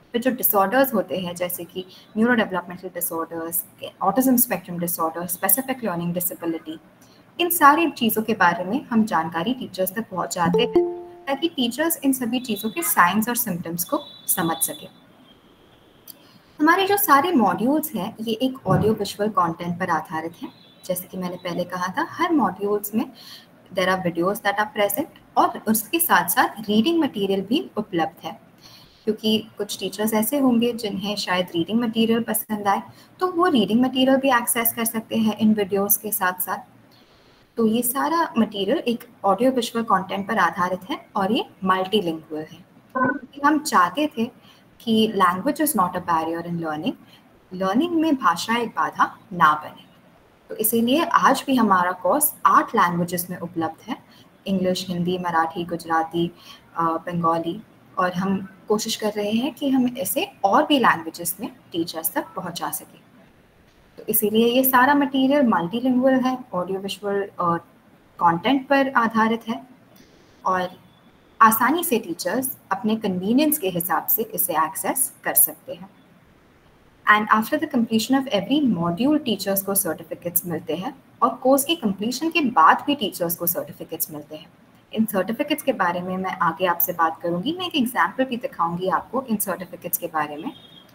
फिर जो डिसऑर्डर्स होते हैं जैसे कि neuro developmental disorders, autism spectrum disorder, specific learning disability, इन सारी चीज़ों के बारे में हम जानकारी टीचर्स तक पहुंचाते हैं ताकि टीचर्स इन सभी चीज़ों के साइंस और सिम्टम्स को समझ सकें। हमारे जो सारे मॉड्यूल्स हैं ये एक ऑडियो विजुअल कंटेंट पर आधारित हैं। जैसे कि मैंने पहले कहा था, हर मॉड्यूल्स में there are videos that are present और उसके साथ साथ रीडिंग मटेरियल भी उपलब्ध है, क्योंकि कुछ टीचर्स ऐसे होंगे जिन्हें शायद रीडिंग मटेरियल पसंद आए, तो वो रीडिंग मटेरियल भी एक्सेस कर सकते हैं इन वीडियोस के साथ साथ। तो ये सारा मटेरियल एक ऑडियो विजुअल कंटेंट पर आधारित है और ये मल्टीलिंगुअल है, क्योंकि हम चाहते थे कि language is not a barrier in learning, learning में भाषा एक बाधा ना बने। तो इसीलिए आज भी हमारा कोर्स 8 लैंग्वेजेस में उपलब्ध है, इंग्लिश, हिंदी, मराठी, गुजराती, बंगाली, और हम कोशिश कर रहे हैं कि हम इसे और भी लैंग्वेजेस में टीचर्स तक पहुंचा सकें। तो इसीलिए ये सारा मटेरियल मल्टीलिंगुअल है, ऑडियो विजुअल कंटेंट पर आधारित है और आसानी से टीचर्स अपने कन्वीनियंस के हिसाब से इसे एक्सेस कर सकते हैं। And after the completion of every module teachers को सर्टिफिकेट्स मिलते हैं और कोर्स की कंप्लीशन के बाद भी टीचर्स को सर्टिफिकेट्स मिलते हैं। इन सर्टिफिकेट्स के बारे में मैं आगे आपसे बात करूंगी, मैं एक एग्जाम्पल भी दिखाऊंगी आपको इन सर्टिफिकेट्स के बारे में।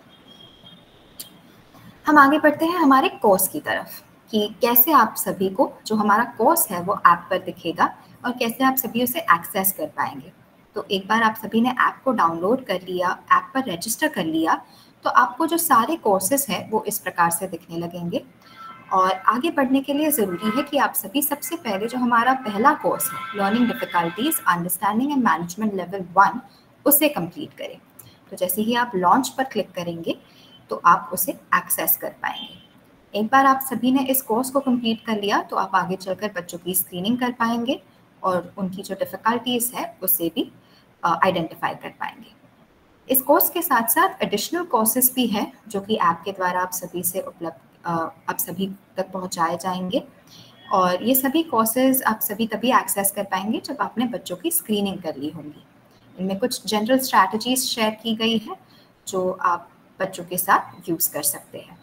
हम आगे बढ़ते हैं हमारे कोर्स की तरफ कि कैसे आप सभी को जो हमारा कोर्स है वो ऐप पर दिखेगा और कैसे आप सभी उसे एक्सेस कर पाएंगे। तो एक बार आप सभी ने ऐप को डाउनलोड कर लिया, ऐप पर रजिस्टर कर लिया, तो आपको जो सारे कोर्सेज हैं वो इस प्रकार से दिखने लगेंगे। और आगे बढ़ने के लिए ज़रूरी है कि आप सभी सबसे पहले जो हमारा पहला कोर्स है learning difficulties understanding and management level 1 उसे कंप्लीट करें। तो जैसे ही आप लॉन्च पर क्लिक करेंगे तो आप उसे एक्सेस कर पाएंगे। एक बार आप सभी ने इस कोर्स को कंप्लीट कर लिया तो आप आगे चलकर बच्चों की स्क्रीनिंग कर पाएंगे और उनकी जो डिफ़िकल्टीज है उसे भी आइडेंटिफाई कर पाएंगे। इस कोर्स के साथ साथ एडिशनल कोर्सेज भी हैं जो कि ऐप के द्वारा आप सभी से उपलब्ध आप सभी तक पहुंचाए जाएंगे और ये सभी कोर्सेज आप सभी तभी एक्सेस कर पाएंगे जब आपने बच्चों की स्क्रीनिंग कर ली होंगी। इनमें कुछ जनरल स्ट्रैटेजीज शेयर की गई है जो आप बच्चों के साथ यूज़ कर सकते हैं।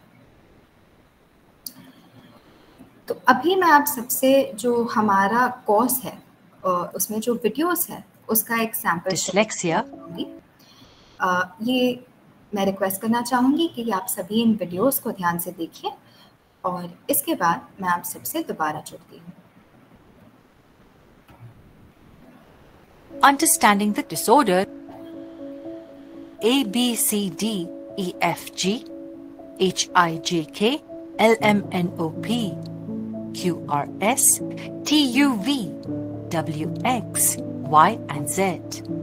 तो अभी मैं आप सबसे जो हमारा कोर्स है उसमें जो वीडियोस है उसका एक सैंपल डिस्लेक्सिया, ये मैं रिक्वेस्ट करना चाहूँगी कि आप सभी इन वीडियोस को ध्यान से देखिए और इसके बाद मैं आप सबसे दोबारा जुड़ती हूँ। Understanding the disorder A, B, C, D, E, F, G, H, I, J, K, L, M, N, O, P, Q, R, S, T, U, V, W, X, Y, and Z.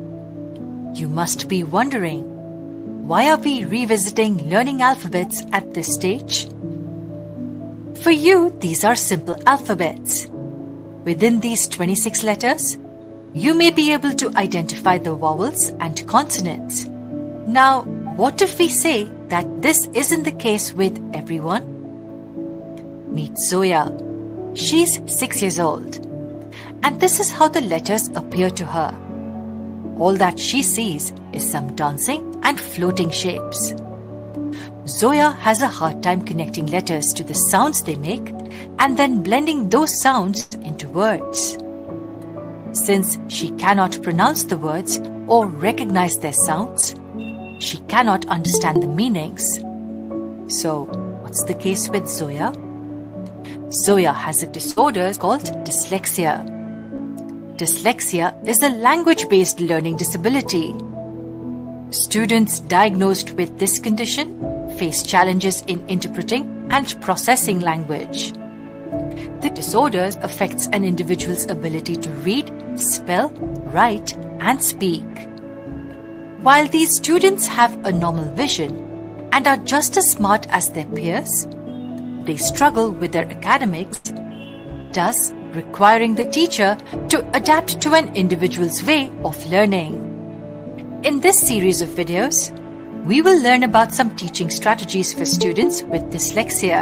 You must be wondering, why are we revisiting learning alphabets at this stage? For you, these are simple alphabets. Within these 26 letters, you may be able to identify the vowels and consonants. Now, what if we say that this isn't the case with everyone? Meet Zoya. She's 6 years old. And this is how the letters appear to her. All that she sees is some dancing and floating shapes. Zoya has a hard time connecting letters to the sounds they make and then blending those sounds into words. Since she cannot pronounce the words or recognize their sounds, she cannot understand the meanings. So, what's the case with Zoya? Zoya has a disorder called dyslexia. Dyslexia is a language-based learning disability. Students diagnosed with this condition face challenges in interpreting and processing language. The disorder affects an individual's ability to read, spell, write, and speak. While these students have a normal vision and are just as smart as their peers, they struggle with their academics, thus requiring the teacher to adapt to an individual's way of learning. In this series of videos, we will learn about some teaching strategies for students with dyslexia.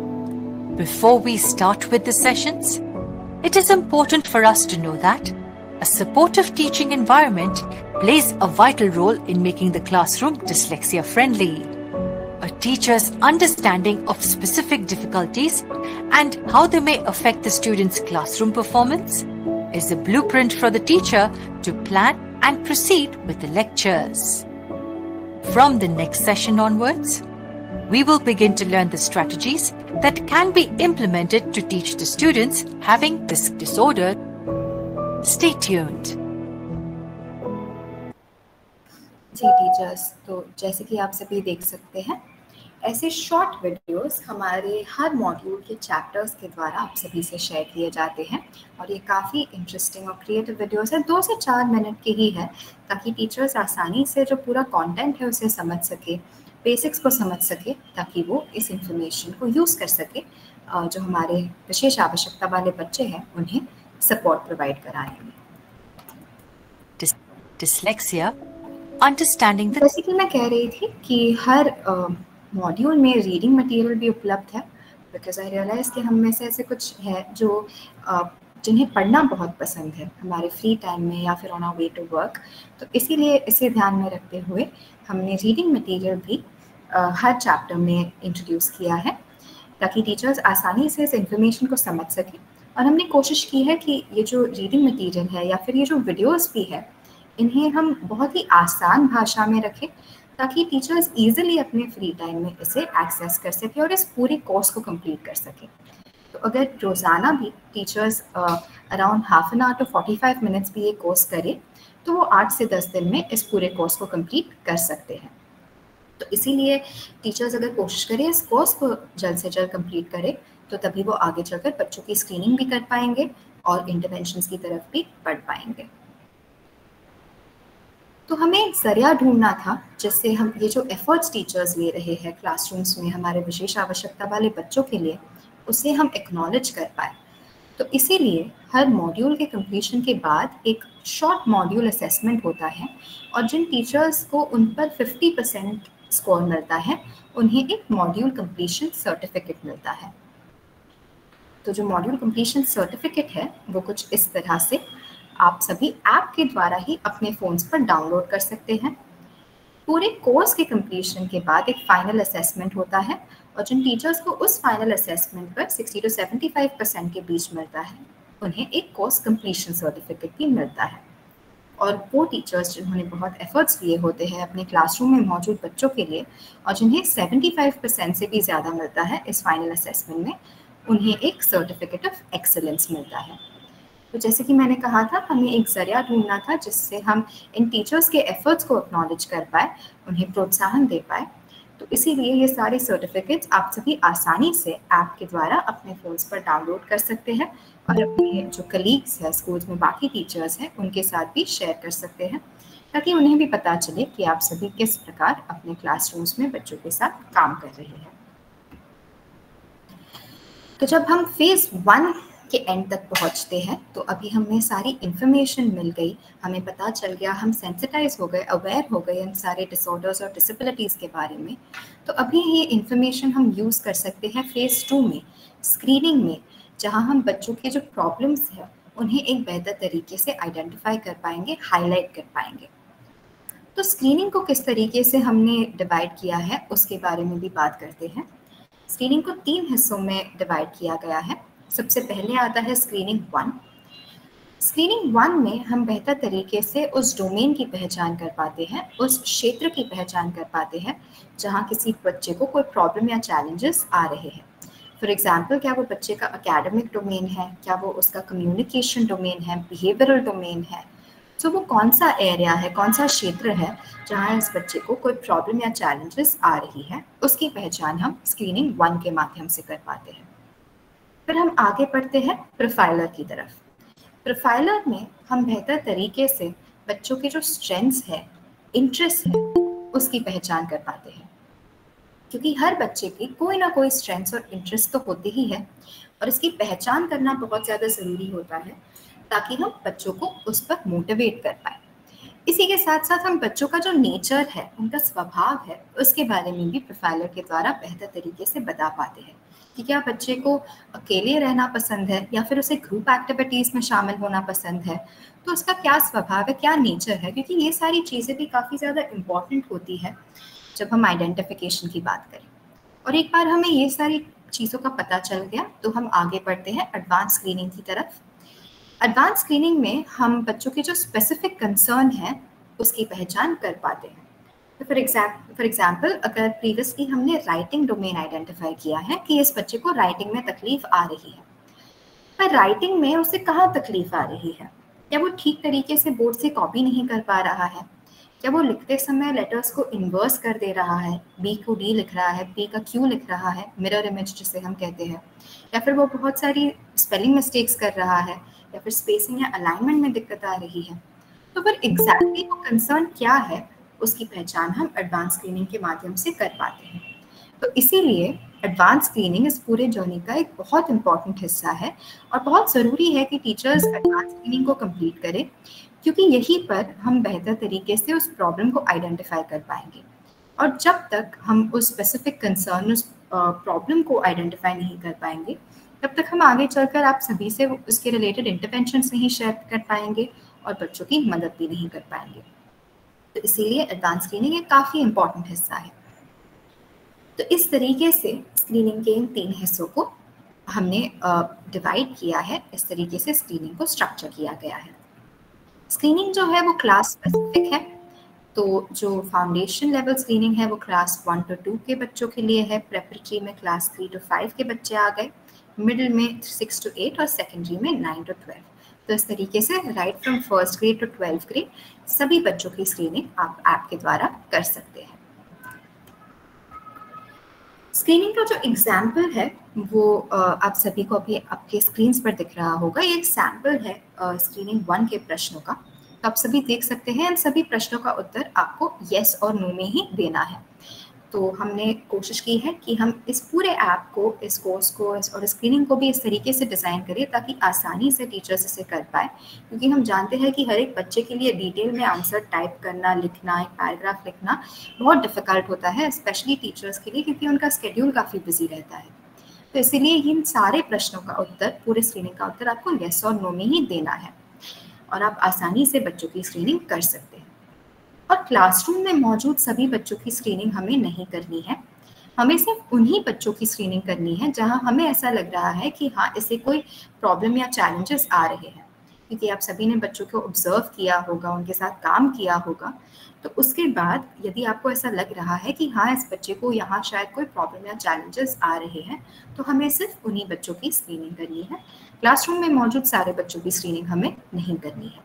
Before we start with the sessions, it is important for us to know that A supportive teaching environment plays a vital role in making the classroom dyslexia friendly. A teacher's understanding of specific difficulties and how they may affect the student's classroom performance is a blueprint for the teacher to plan and proceed with the lectures. From the next session onwards, we will begin to learn the strategies that can be implemented to teach the students having this disorder. Stay tuned. जी teachers, तो जैसे कि आप सभी देख सकते हैं, ऐसे शॉर्ट वीडियोस हमारे हर मॉड्यूल के चैप्टर्स के द्वारा आप सभी से शेयर किए जाते हैं और ये काफ़ी इंटरेस्टिंग और क्रिएटिव वीडियोस है। 2 से 4 मिनट की ही है, ताकि टीचर्स आसानी से जो पूरा कंटेंट है उसे समझ सके, बेसिक्स को समझ सके, ताकि वो इस इंफॉर्मेशन को यूज़ कर सके, जो हमारे विशेष आवश्यकता वाले बच्चे हैं उन्हें सपोर्ट प्रोवाइड कराएं। Dyslexia, understanding the... जैसे कि मैं कह रही थी कि हर मॉड्यूल में रीडिंग मटेरियल भी उपलब्ध है, बिकॉज आई रियलाइज कि हम में से ऐसे कुछ है जो जिन्हें पढ़ना बहुत पसंद है हमारे फ्री टाइम में या फिर on our way to work, तो इसीलिए इसे ध्यान में रखते हुए हमने रीडिंग मटेरियल भी हर चैप्टर में इंट्रोड्यूस किया है, ताकि टीचर्स आसानी से इस इंफॉर्मेशन को समझ सकें। और हमने कोशिश की है कि ये जो रीडिंग मटेरियल है या फिर ये जो वीडियोस भी है, इन्हें हम बहुत ही आसान भाषा में रखें, ताकि टीचर्स इजीली अपने फ्री टाइम में इसे एक्सेस कर सके और इस पूरे कोर्स को कंप्लीट कर सके। तो अगर रोज़ाना भी teachers around half an hour to 45 minutes भी ये कोर्स करें, तो वो 8 से 10 दिन में इस पूरे कोर्स को कंप्लीट कर सकते हैं। तो इसीलिए टीचर्स अगर कोशिश करें इस कोर्स को जल्द से जल्द कंप्लीट करें, तो तभी वो आगे चलकर बच्चों की स्क्रीनिंग भी कर पाएंगे और इंटरवेंशंस की तरफ भी बढ़ पाएंगे। तो हमें एक जरिया ढूंढना था जिससे हम ये जो एफर्ट्स टीचर्स ले रहे हैं क्लासरूम्स में हमारे विशेष आवश्यकता वाले बच्चों के लिए, उसे हम एक्नॉलेज कर पाए। तो इसीलिए हर मॉड्यूल के कंप्लीशन के बाद एक शॉर्ट मॉड्यूल असेसमेंट होता है, और जिन टीचर्स को उन पर 50% स्कोर मिलता है उन्हें एक मॉड्यूल कंप्लीशन सर्टिफिकेट मिलता है। तो जो मॉड्यूल कंप्लीशन सर्टिफिकेट है वो कुछ इस तरह से आप सभी ऐप के द्वारा ही अपने फ़ोन्स पर डाउनलोड कर सकते हैं। पूरे कोर्स के कंप्लीशन के बाद एक फाइनल असेसमेंट होता है, और जिन टीचर्स को उस फाइनल असेसमेंट पर 60 से 75% के बीच मिलता है उन्हें एक कोर्स कंप्लीशन सर्टिफिकेट भी मिलता है। और वो टीचर्स जिन्होंने बहुत एफर्ट्स लिए होते हैं अपने क्लासरूम में मौजूद बच्चों के लिए, और जिन्हें 75% से भी ज़्यादा मिलता है इस फाइनल असेसमेंट में, उन्हें एक सर्टिफिकेट ऑफ एक्सीलेंस मिलता है। तो जैसे कि मैंने कहा था, हमें एक जरिया ढूंढना था जिससे हम इन टीचर्स के एफर्ट्स को एक्नॉलेज कर पाए, उन्हें प्रोत्साहन दे पाए। तो इसीलिए ये सारे सर्टिफिकेट्स आप सभी आसानी से ऐप के द्वारा अपने फ़ोन्स पर डाउनलोड कर सकते हैं और अपने जो कलीग्स हैं स्कूल्स में, बाकी टीचर्स हैं, उनके साथ भी शेयर कर सकते हैं, ताकि उन्हें भी पता चले कि आप सभी किस प्रकार अपने क्लासरूम्स में बच्चों के साथ काम कर रहे हैं। तो जब हम फेज़ 1 के एंड तक पहुंचते हैं, तो अभी हमें सारी इन्फॉर्मेशन मिल गई, हमें पता चल गया, हम सेंसिटाइज हो गए, अवेयर हो गए इन सारे डिसऑर्डर्स और डिसेबिलिटीज़ के बारे में। तो अभी ये इन्फॉर्मेशन हम यूज़ कर सकते हैं फेज़ 2 में, स्क्रीनिंग में, जहां हम बच्चों के जो प्रॉब्लम्स हैं उन्हें एक बेहतर तरीके से आइडेंटिफाई कर पाएंगे, हाईलाइट कर पाएंगे। तो स्क्रीनिंग को किस तरीके से हमने डिवाइड किया है उसके बारे में भी बात करते हैं। स्क्रीनिंग को 3 हिस्सों में डिवाइड किया गया है। सबसे पहले आता है स्क्रीनिंग 1। स्क्रीनिंग 1 में हम बेहतर तरीके से उस डोमेन की पहचान कर पाते हैं, उस क्षेत्र की पहचान कर पाते हैं जहां किसी बच्चे को कोई प्रॉब्लम या चैलेंजेस आ रहे हैं। फॉर एग्जाम्पल, क्या वो बच्चे का एकेडमिक डोमेन है, क्या वो उसका कम्युनिकेशन डोमेन है, बिहेवियरल डोमेन है। तो वो कौन सा एरिया है, कौन सा क्षेत्र है जहाँ इस बच्चे को कोई प्रॉब्लम या चैलेंजेस आ रही है, उसकी पहचान हम स्क्रीनिंग 1 के माध्यम से कर पाते हैं। फिर हम आगे बढ़ते हैं प्रोफाइलर की तरफ। प्रोफाइलर में हम बेहतर तरीके से बच्चों के जो स्ट्रेंथ्स है, इंटरेस्ट है, उसकी पहचान कर पाते हैं, क्योंकि हर बच्चे की कोई ना कोई स्ट्रेंथ्स और इंटरेस्ट तो होते ही है, और इसकी पहचान करना बहुत ज़्यादा ज़रूरी होता है ताकि हम बच्चों को उस पर मोटिवेट कर पाए। इसी के साथ साथ हम बच्चों का जो नेचर है, उनका स्वभाव है, उसके बारे में भी प्रोफाइलर के द्वारा बेहतर तरीके से बता पाते हैं कि क्या बच्चे को अकेले रहना पसंद है या फिर उसे ग्रुप एक्टिविटीज़ में शामिल होना पसंद है, तो उसका क्या स्वभाव है, क्या नेचर है, क्योंकि ये सारी चीज़ें भी काफ़ी ज़्यादा इम्पॉर्टेंट होती है जब हम आइडेंटिफिकेशन की बात करें। और एक बार हमें ये सारी चीज़ों का पता चल गया तो हम आगे बढ़ते हैं एडवांस स्क्रीनिंग की तरफ। एडवांस स्क्रीनिंग में हम बच्चों के जो स्पेसिफिक कंसर्न है उसकी पहचान कर पाते हैं। तो फॉर एग्जाम्पल अगर प्रीवियसली हमने राइटिंग डोमेन आइडेंटिफाई किया है कि इस बच्चे को राइटिंग में तकलीफ आ रही है, पर राइटिंग में उसे कहाँ तकलीफ आ रही है, क्या वो ठीक तरीके से बोर्ड से कॉपी नहीं कर पा रहा है, क्या वो लिखते समय लेटर्स को इन्वर्स कर दे रहा है, बी को डी लिख रहा है, पी का क्यू लिख रहा है, मिरर इमेज जिसे हम कहते हैं, या फिर वो बहुत सारी स्पेलिंग मिस्टेक्स कर रहा है, या फिर स्पेसिंग या अलाइनमेंट में दिक्कत आ रही है। तो फिर एग्जैक्टली वो कंसर्न क्या है उसकी पहचान हम एडवांस स्क्रीनिंग के माध्यम से कर पाते हैं। तो इसीलिए एडवांस स्क्रीनिंग इस पूरे जर्नी का एक बहुत इंपॉर्टेंट हिस्सा है और बहुत ज़रूरी है कि टीचर्स एडवांस स्क्रीनिंग को कंप्लीट करें, क्योंकि यहीं पर हम बेहतर तरीके से उस प्रॉब्लम को आइडेंटिफाई कर पाएंगे। और जब तक हम उस स्पेसिफिक कंसर्न, उस प्रॉब्लम को आइडेंटिफाई नहीं कर पाएंगे, तब तक हम आगे चलकर आप सभी से उसके रिलेटेड इंटरवेंशंस नहीं शेयर कर पाएंगे और बच्चों की मदद भी नहीं कर पाएंगे। तो इसीलिए एडवांस स्क्रीनिंग एक काफ़ी इम्पॉर्टेंट हिस्सा है। तो इस तरीके से स्क्रीनिंग के इन 3 हिस्सों को हमने डिवाइड किया है, इस तरीके से स्क्रीनिंग को स्ट्रक्चर किया गया है। स्क्रीनिंग जो है वो क्लास स्पेसिफिक है, तो जो फाउंडेशन लेवल स्क्रीनिंग है वो क्लास 1 to 2 के बच्चों के लिए है, प्रेपरेटरी में क्लास 3 to 5 के बच्चे आ गए, मिडिल में 6 to 8 और सेकेंडरी में 9 to 12। तो इस तरीके से right from first grade to 12th grade सभी बच्चों की स्क्रीनिंग आप ऐप के द्वारा कर सकते हैं। स्क्रीनिंग का जो एग्जाम्पल है वो आप सभी को अभी आपके स्क्रीन पर दिख रहा होगा। ये एक सैम्पल है स्क्रीनिंग 1 के प्रश्नों का, तो आप सभी देख सकते हैं। इन सभी प्रश्नों का उत्तर आपको येस और नो में ही देना है। तो हमने कोशिश की है कि हम इस पूरे ऐप को, इस कोर्स को और स्क्रीनिंग को भी इस तरीके से डिज़ाइन करें ताकि आसानी से टीचर्स इसे कर पाए, क्योंकि हम जानते हैं कि हर एक बच्चे के लिए डिटेल में आंसर टाइप करना, लिखना, एक पैराग्राफ लिखना बहुत डिफ़िकल्ट होता है, स्पेशली टीचर्स के लिए, क्योंकि उनका स्केड्यूल काफ़ी बिजी रहता है। तो इसीलिए इन सारे प्रश्नों का उत्तर, पूरे स्क्रीनिंग का उत्तर आपको येस और नो में ही देना है और आप आसानी से बच्चों की स्क्रीनिंग कर सकते हैं। और क्लासरूम में मौजूद सभी बच्चों की स्क्रीनिंग हमें नहीं करनी है, हमें सिर्फ उन्हीं बच्चों की स्क्रीनिंग करनी है जहां हमें ऐसा लग रहा है कि हाँ, इसे कोई प्रॉब्लम या चैलेंजेस आ रहे हैं। क्योंकि आप सभी ने बच्चों को ऑब्जर्व किया होगा, उनके साथ काम किया होगा, तो उसके बाद यदि आपको ऐसा लग रहा है कि हाँ, इस बच्चे को यहाँ शायद कोई प्रॉब्लम या चैलेंजेस आ रहे हैं, तो हमें सिर्फ उन्हीं बच्चों की स्क्रीनिंग करनी है। क्लासरूम में मौजूद सारे बच्चों की स्क्रीनिंग हमें नहीं करनी है।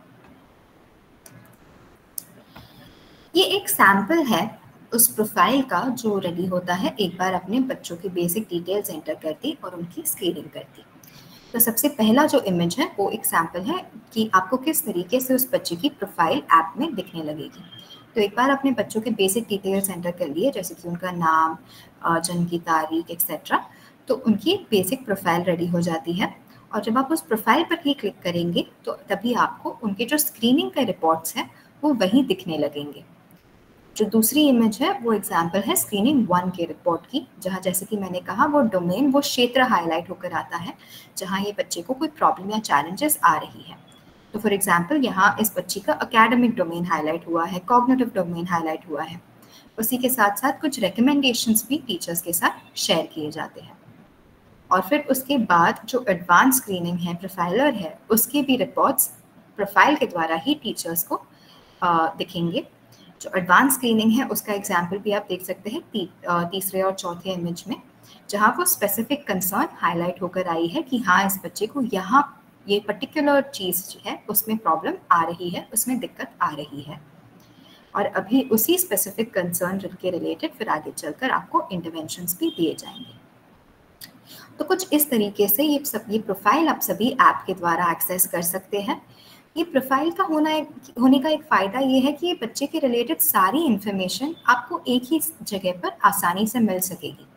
ये एक सैम्पल है उस प्रोफाइल का जो रेडी होता है एक बार अपने बच्चों के बेसिक डिटेल्स एंटर करती और उनकी स्क्रीनिंग करती। तो सबसे पहला जो इमेज है वो एक सैम्पल है कि आपको किस तरीके से उस बच्चे की प्रोफाइल ऐप में दिखने लगेगी। तो एक बार अपने बच्चों के बेसिक डिटेल्स एंटर कर लिए, जैसे कि उनका नाम, जन्म की तारीख एक्सेट्रा, तो उनकी बेसिक प्रोफाइल रेडी हो जाती है। और जब आप उस प्रोफाइल पर ही क्लिक करेंगे तो तभी आपको उनके जो स्क्रीनिंग के रिपोर्ट्स हैं वो वहीं दिखने लगेंगे। जो दूसरी इमेज है वो एग्जाम्पल है स्क्रीनिंग 1 के रिपोर्ट की, जहाँ जैसे कि मैंने कहा वो डोमेन, वो क्षेत्र हाईलाइट होकर आता है जहाँ ये बच्चे को कोई प्रॉब्लम या चैलेंजेस आ रही है। तो फॉर एग्जाम्पल यहाँ इस बच्ची का एकेडमिक डोमेन हाईलाइट हुआ है, कॉग्निटिव डोमेन हाईलाइट हुआ है। उसी के साथ साथ कुछ रिकमेंडेशंस भी टीचर्स के साथ शेयर किए जाते हैं। और फिर उसके बाद जो एडवांस स्क्रीनिंग है, प्रोफाइलर है, उसके भी रिपोर्ट्स प्रोफाइल के द्वारा ही टीचर्स को दिखेंगे। जो एडवांस स्क्रीनिंग है उसका एग्जाम्पल भी आप देख सकते हैं तीसरे और चौथे इमेज में, जहाँ वो स्पेसिफिक कंसर्न हाईलाइट होकर आई है कि हाँ, इस बच्चे को यहाँ ये पर्टिकुलर चीज़ है उसमें प्रॉब्लम आ रही है, उसमें दिक्कत आ रही है। और अभी उसी स्पेसिफिक कंसर्न के रिलेटेड फिर आगे चलकर आपको इंटरवेंशंस भी दिए जाएंगे। तो कुछ इस तरीके से ये प्रोफाइल आप सभी ऐप के द्वारा एक्सेस कर सकते हैं। ये प्रोफाइल का होने का एक फ़ायदा ये है कि ये बच्चे के रिलेटेड सारी इन्फॉर्मेशन आपको एक ही जगह पर आसानी से मिल सकेगी।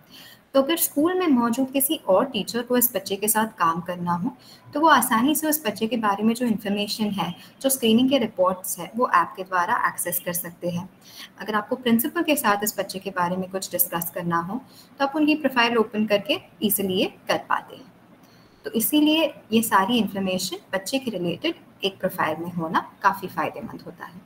तो अगर स्कूल में मौजूद किसी और टीचर को इस बच्चे के साथ काम करना हो तो वो आसानी से उस बच्चे के बारे में जो इन्फॉर्मेशन है, जो स्क्रीनिंग के रिपोर्ट्स है, वो ऐप के द्वारा एक्सेस कर सकते हैं। अगर आपको प्रिंसिपल के साथ इस बच्चे के बारे में कुछ डिस्कस करना हो तो आप उनकी प्रोफाइल ओपन करके ईजिली ये कर पाते हैं। तो इसीलिए ये सारी इन्फॉर्मेशन बच्चे के रिलेटेड एक प्रोफाइल में होना काफ़ी फ़ायदेमंद होता है।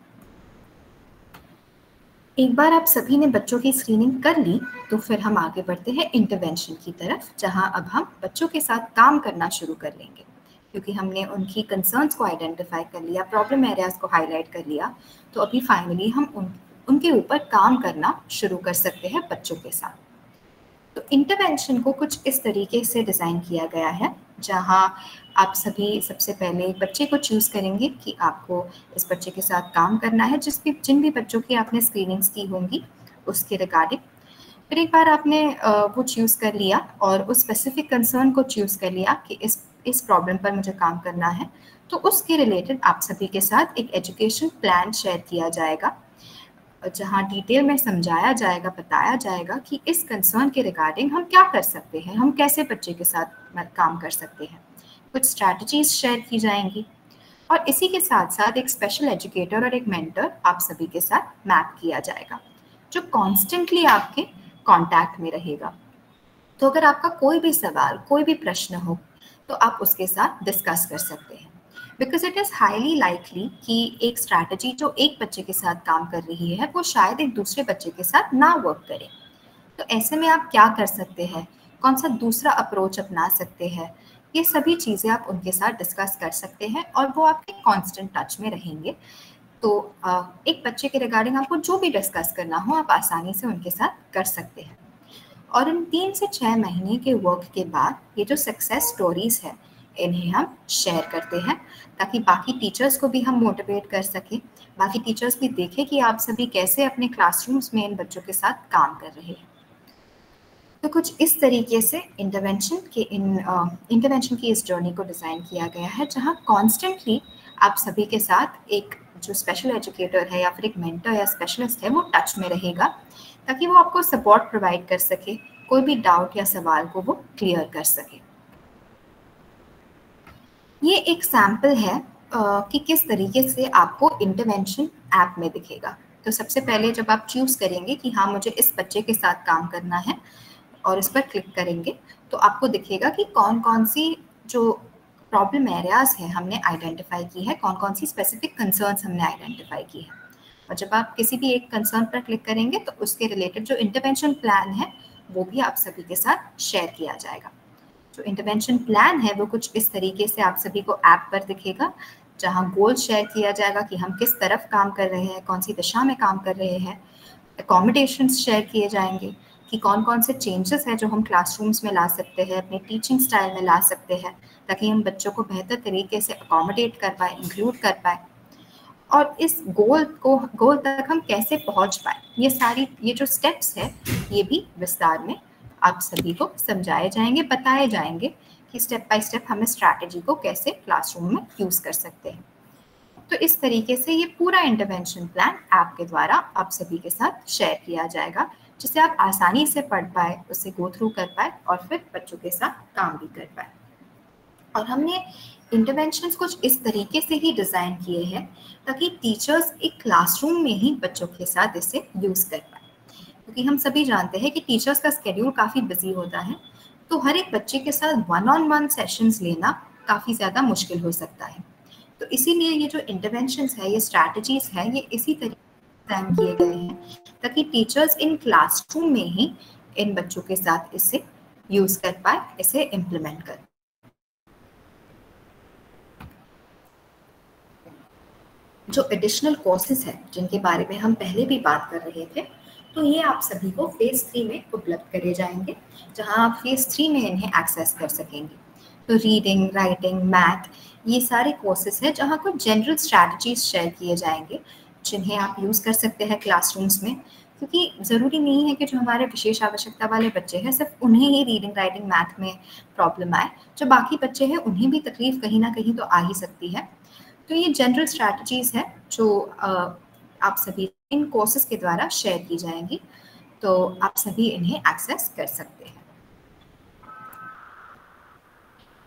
एक बार आप सभी ने बच्चों की स्क्रीनिंग कर ली तो फिर हम आगे बढ़ते हैं इंटरवेंशन की तरफ, जहां अब हम बच्चों के साथ काम करना शुरू कर लेंगे। क्योंकि हमने उनकी कंसर्न्स को आइडेंटिफाई कर लिया, प्रॉब्लम एरियाज को हाईलाइट कर लिया, तो अभी फाइनली हम उनके ऊपर काम करना शुरू कर सकते हैं बच्चों के साथ। तो इंटरवेंशन को कुछ इस तरीके से डिज़ाइन किया गया है, जहां आप सभी सबसे पहले एक बच्चे को चूज़ करेंगे कि आपको इस बच्चे के साथ काम करना है, जिन भी बच्चों की आपने स्क्रीनिंग्स की होंगी उसके रिगार्डिंग। फिर एक बार आपने वो चूज़ कर लिया और उस स्पेसिफिक कंसर्न को चूज़ कर लिया कि इस प्रॉब्लम पर मुझे काम करना है, तो उसके रिलेटेड आप सभी के साथ एक एजुकेशन प्लान शेयर किया जाएगा, जहाँ डिटेल में समझाया जाएगा, बताया जाएगा कि इस कंसर्न के रिगार्डिंग हम क्या कर सकते हैं, हम कैसे बच्चे के साथ काम कर सकते हैं। कुछ स्ट्रैटेजीज शेयर की जाएंगी और इसी के साथ साथ एक स्पेशल एजुकेटर और एक मेंटर आप सभी के साथ मैप किया जाएगा, जो कॉन्स्टेंटली आपके कॉन्टैक्ट में रहेगा। तो अगर आपका कोई भी सवाल, कोई भी प्रश्न हो तो आप उसके साथ डिस्कस कर सकते हैं। Because it is highly likely कि एक स्ट्रैटेजी जो एक बच्चे के साथ काम कर रही है वो शायद एक दूसरे बच्चे के साथ ना वर्क करे। तो ऐसे में आप क्या कर सकते हैं, कौन सा दूसरा अप्रोच अपना सकते हैं, ये सभी चीज़ें आप उनके साथ डिस्कस कर सकते हैं और वो आपके कांस्टेंट टच में रहेंगे। तो एक बच्चे के रिगार्डिंग आपको जो भी डिस्कस करना हो आप आसानी से उनके साथ कर सकते हैं। और इन 3 से 6 महीने के वर्क के बाद ये जो सक्सेस स्टोरीज है इन्हें हम शेयर करते हैं, ताकि बाकी टीचर्स को भी हम मोटिवेट कर सकें, बाकी टीचर्स भी देखें कि आप सभी कैसे अपने क्लासरूम्स में इन बच्चों के साथ काम कर रहे हैं। तो कुछ इस तरीके से इंटरवेंशन की इस जर्नी को डिज़ाइन किया गया है, जहाँ कॉन्स्टेंटली आप सभी के साथ एक जो स्पेशल एजुकेटर है या फिर एक मेंटर या स्पेशलिस्ट है वो टच में रहेगा, ताकि वो आपको सपोर्ट प्रोवाइड कर सके, कोई भी डाउट या सवाल को वो क्लियर कर सके। ये एक सैम्पल है कि किस तरीके से आपको इंटरवेंशन ऐप में दिखेगा। तो सबसे पहले जब आप चूज़ करेंगे कि हाँ मुझे इस बच्चे के साथ काम करना है और इस पर क्लिक करेंगे, तो आपको दिखेगा कि कौन कौन सी जो प्रॉब्लम एरियाज है हमने आइडेंटिफाई की है, कौन कौन सी स्पेसिफिक कंसर्न्स हमने आइडेंटिफाई की है। और जब आप किसी भी एक कंसर्न पर क्लिक करेंगे तो उसके रिलेटेड जो इंटरवेंशन प्लान है वो भी आप सभी के साथ शेयर किया जाएगा। जो इंटरवेंशन प्लान है वो कुछ इस तरीके से आप सभी को ऐप पर दिखेगा, जहां गोल शेयर किया जाएगा कि हम किस तरफ काम कर रहे हैं, कौन सी दिशा में काम कर रहे हैं। अकोमोडेशंस शेयर किए जाएंगे कि कौन कौन से चेंजेस हैं जो हम क्लासरूम्स में ला सकते हैं, अपने टीचिंग स्टाइल में ला सकते हैं, ताकि हम बच्चों को बेहतर तरीके से अकोमोडेट कर पाए, इंक्लूड कर पाए, और इस गोल तक हम कैसे पहुंच पाए। ये जो स्टेप्स है ये भी विस्तार में आप सभी को समझाए जाएंगे, बताए जाएंगे कि स्टेप बाय स्टेप हम इस स्ट्रैटेजी को कैसे क्लासरूम में यूज कर सकते हैं। तो इस तरीके से ये पूरा इंटरवेंशन प्लान ऐप के द्वारा आप सभी के साथ शेयर किया जाएगा, जिससे आप आसानी से पढ़ पाए, उससे गो थ्रू कर पाए और फिर बच्चों के साथ काम भी कर पाए। और हमने इंटरवेंशंस कुछ इस तरीके से ही डिज़ाइन किए हैं ताकि टीचर्स एक क्लासरूम में ही बच्चों के साथ इसे यूज़ कर पाए, क्योंकि हम सभी जानते हैं कि टीचर्स का स्केड्यूल काफ़ी बिजी होता है, तो हर एक बच्चे के साथ 1-on-1 सेशंस लेना काफ़ी ज़्यादा मुश्किल हो सकता है। तो इसीलिए ये जो इंटरवेंशंस है, ये स्ट्रैटेजीज है, ये इसी तरीके से डिज़ाइन किए गए हैं ताकि टीचर्स इन क्लासरूम में ही इन बच्चों के साथ इसे यूज़ कर पाए, इसे इम्प्लीमेंट कर। जो एडिशनल कोर्सेज हैं जिनके बारे में हम पहले भी बात कर रहे थे, तो ये आप सभी को फेज 3 में उपलब्ध करे जाएंगे, जहां आप फेज 3 में इन्हें एक्सेस कर सकेंगे। तो रीडिंग, राइटिंग, मैथ, ये सारे कोर्सेज हैं जहां कुछ जनरल स्ट्रैटेजीज शेयर किए जाएंगे जिन्हें आप यूज़ कर सकते हैं क्लासरूम्स में, क्योंकि ज़रूरी नहीं है कि जो हमारे विशेष आवश्यकता वाले बच्चे हैं सिर्फ उन्हें ही रीडिंग, राइटिंग, मैथ में प्रॉब्लम आए। जो बाकी बच्चे हैं उन्हें भी तकलीफ कहीं ना कहीं तो आ ही सकती है। तो ये जनरल स्ट्रैटेजीज है जो आप सभी इन कोर्सेज के द्वारा शेयर की जाएंगी, तो आप सभी इन्हें एक्सेस कर सकते हैं।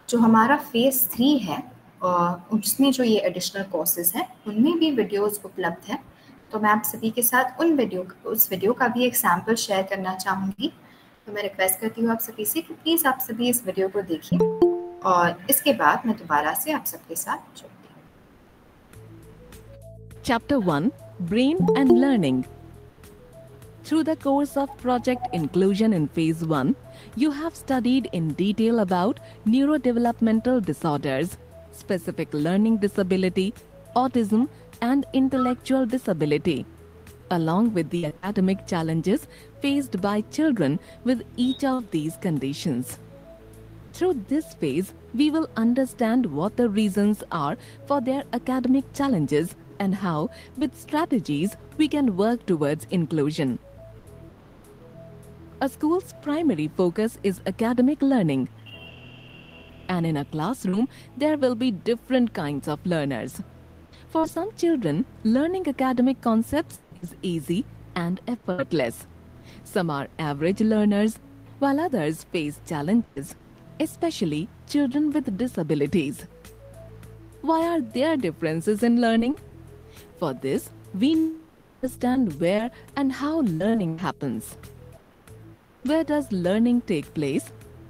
जो हमारा फेज़ 3 है उसमें जो ये एडिशनल कोर्सेज हैं उनमें भी वीडियोस उपलब्ध हैं। तो मैं आप सभी के साथ उस वीडियो का भी एक सैम्पल शेयर करना चाहूँगी। तो मैं रिक्वेस्ट करती हूँ आप सभी से कि प्लीज़ आप सभी इस वीडियो को देखिए और इसके बाद मैं दोबारा से आप सबके साथ जुड़ती हूँ। Chapter 1 Brain and Learning. Through the course of Project Inclusion in Phase 1, you have studied in detail about neurodevelopmental disorders, specific learning disability, autism, and intellectual disability, along with the academic challenges faced by children with each of these conditions. Through this phase, we will understand what the reasons are for their academic challenges and how, with strategies, we can work towards inclusion. A school's primary focus is academic learning, and in a classroom, there will be different kinds of learners. For some children, learning academic concepts is easy and effortless. Some are average learners, while others face challenges, especially children with disabilities. Why are there differences in learning? For this, we need to understand where and how learning happens. Where does learning take place?